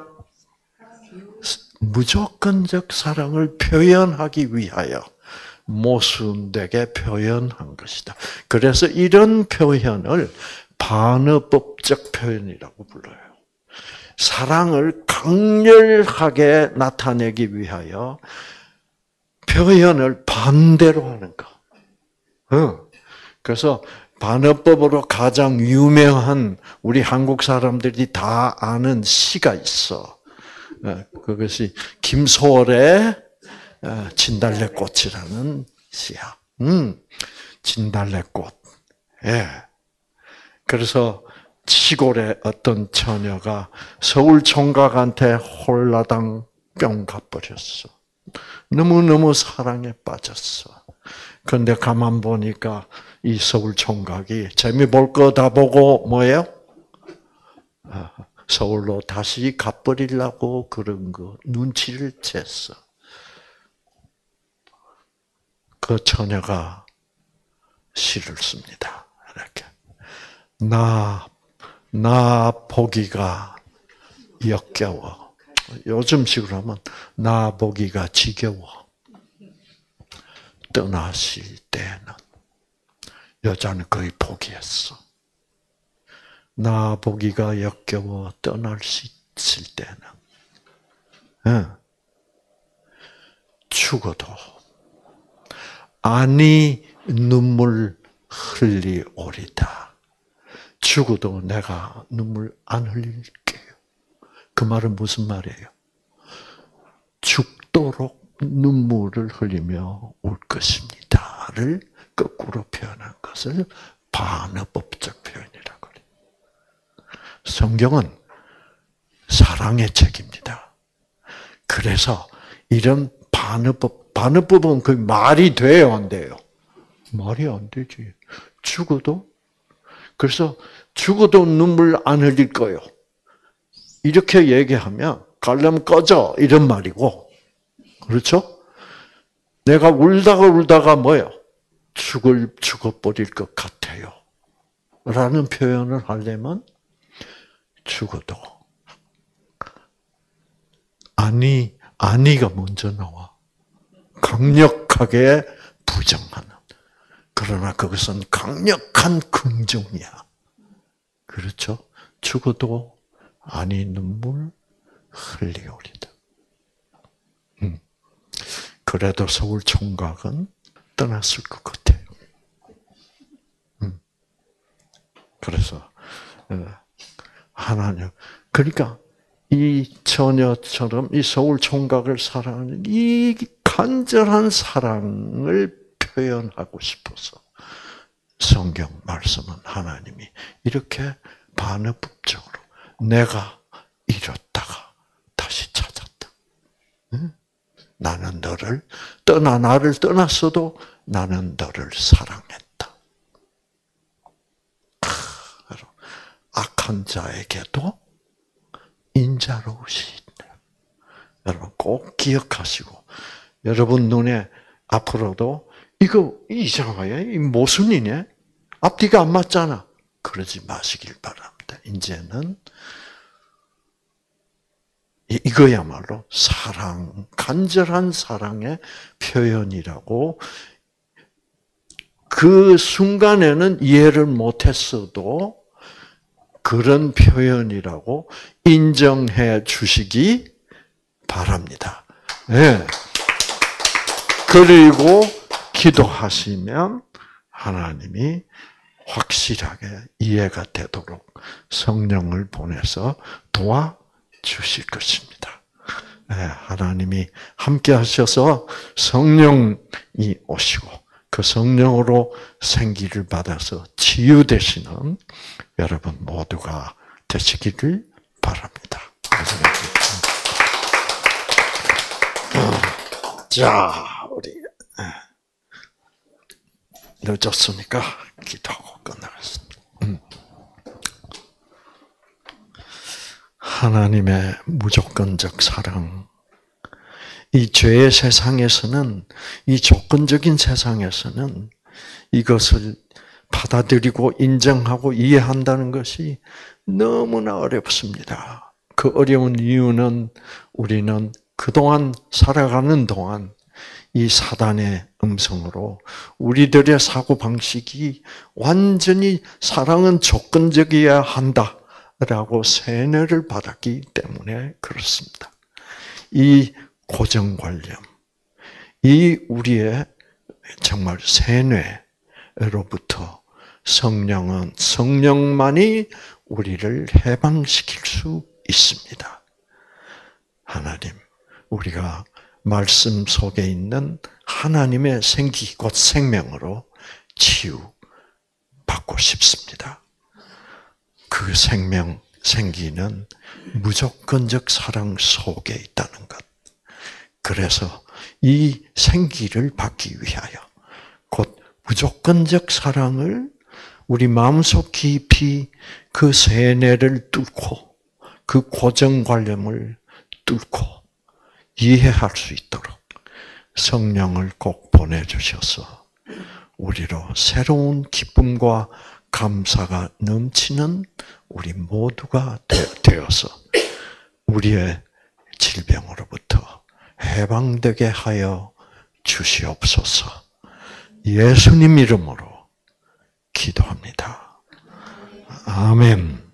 무조건적 사랑을 표현하기 위하여 모순되게 표현한 것이다. 그래서 이런 표현을 반어법적 표현이라고 불러요. 사랑을 강렬하게 나타내기 위하여 표현을 반대로 하는 거. 그래서 반어법으로 가장 유명한 우리 한국 사람들이 다 아는 시가 있어. 그것이 김소월의 진달래꽃이라는 시야. 음, 진달래꽃. 예. 그래서 시골의 어떤 처녀가 서울 총각한테 홀라당 뿅 가버렸어. 너무너무 사랑에 빠졌어. 그런데 가만 보니까 이 서울 총각이 재미 볼 거 다 보고 뭐예요? 서울로 다시 가버리려고 그런 거 눈치를 챘어. 그 처녀가 시를 씁니다. 이렇게 나, 나 보기가 역겨워. 요즘식으로 하면 나 보기가 지겨워. 떠나실 때는 여자는 거의 포기했어. 나 보기가 역겨워 떠날 수 있을 때는 응. 죽어도 아니 눈물 흘리오리다. 죽어도 내가 눈물 안 흘릴게요. 그 말은 무슨 말이에요? 죽도록 눈물을 흘리며 올 것입니다를 거꾸로 표현한 것을 반어법적 표현이라고 그래요. 성경은 사랑의 책입니다. 그래서 이런 반어법, 반어법은 그 말이 돼요, 안 돼요? 말이 안 되지. 죽어도? 그래서 죽어도 눈물 안 흘릴 거요. 이렇게 얘기하면 갈라면 꺼져 이런 말이고, 그렇죠? 내가 울다가 울다가 뭐요? 죽을 죽어버릴 것 같아요. 라는 표현을 하려면 죽어도 아니 아니가 먼저 나와. 강력하게 부정하는. 그러나 그것은 강력한 긍정이야. 그렇죠? 죽어도 아니 눈물 흘리오리다. 음. 그래도 서울 총각은 떠났을 것 같아요. 음. 그래서 하나님, 그러니까 이 처녀처럼 이 서울 총각을 사랑하는 이 간절한 사랑을 표현하고 싶어서 성경 말씀은 하나님이 이렇게 반어법적으로 내가 잃었다가 다시 찾았다. 응? 나는 너를 떠나 나를 떠났어도 나는 너를 사랑했다. 악한 자에게도 인자로우시다. 여러분 꼭 기억하시고 여러분 눈에 앞으로도 이거 이상하게 이 모순이네. 앞뒤가 안 맞잖아. 그러지 마시길 바랍니다. 이제는 이거야말로 사랑, 간절한 사랑의 표현이라고 그 순간에는 이해를 못했어도 그런 표현이라고 인정해 주시기 바랍니다. 네. 그리고 기도하시면 하나님이 확실하게 이해가 되도록 성령을 보내서 도와주실 것입니다. 네, 하나님이 함께 하셔서 성령이 오시고 그 성령으로 생기를 받아서 치유되시는 여러분 모두가 되시기를 바랍니다. 자, 우리 늦었으니까 기도하고 끝나겠습니다. 음. 하나님의 무조건적 사랑. 이 죄의 세상에서는, 이 조건적인 세상에서는 이것을 받아들이고 인정하고 이해한다는 것이 너무나 어렵습니다. 그 어려운 이유는 우리는 그동안 살아가는 동안 이 사단의 음성으로 우리들의 사고방식이 완전히 사랑은 조건적이어야 한다라고 세뇌를 받았기 때문에 그렇습니다. 이 고정관념, 이 우리의 정말 세뇌로부터 성령은, 성령만이 우리를 해방시킬 수 있습니다. 하나님, 우리가 말씀 속에 있는 하나님의 생기, 곧 생명으로 치유받고 싶습니다. 그 생명, 생기는 무조건적 사랑 속에 있다는 것. 그래서 이 생기를 받기 위하여 곧 무조건적 사랑을 우리 마음속 깊이 그 세뇌를 뚫고 그 고정관념을 뚫고 이해할 수 있도록 성령을 꼭 보내주셔서 우리로 새로운 기쁨과 감사가 넘치는 우리 모두가 되어서 우리의 질병으로부터 해방되게 하여 주시옵소서. 예수님 이름으로 기도합니다. 아멘.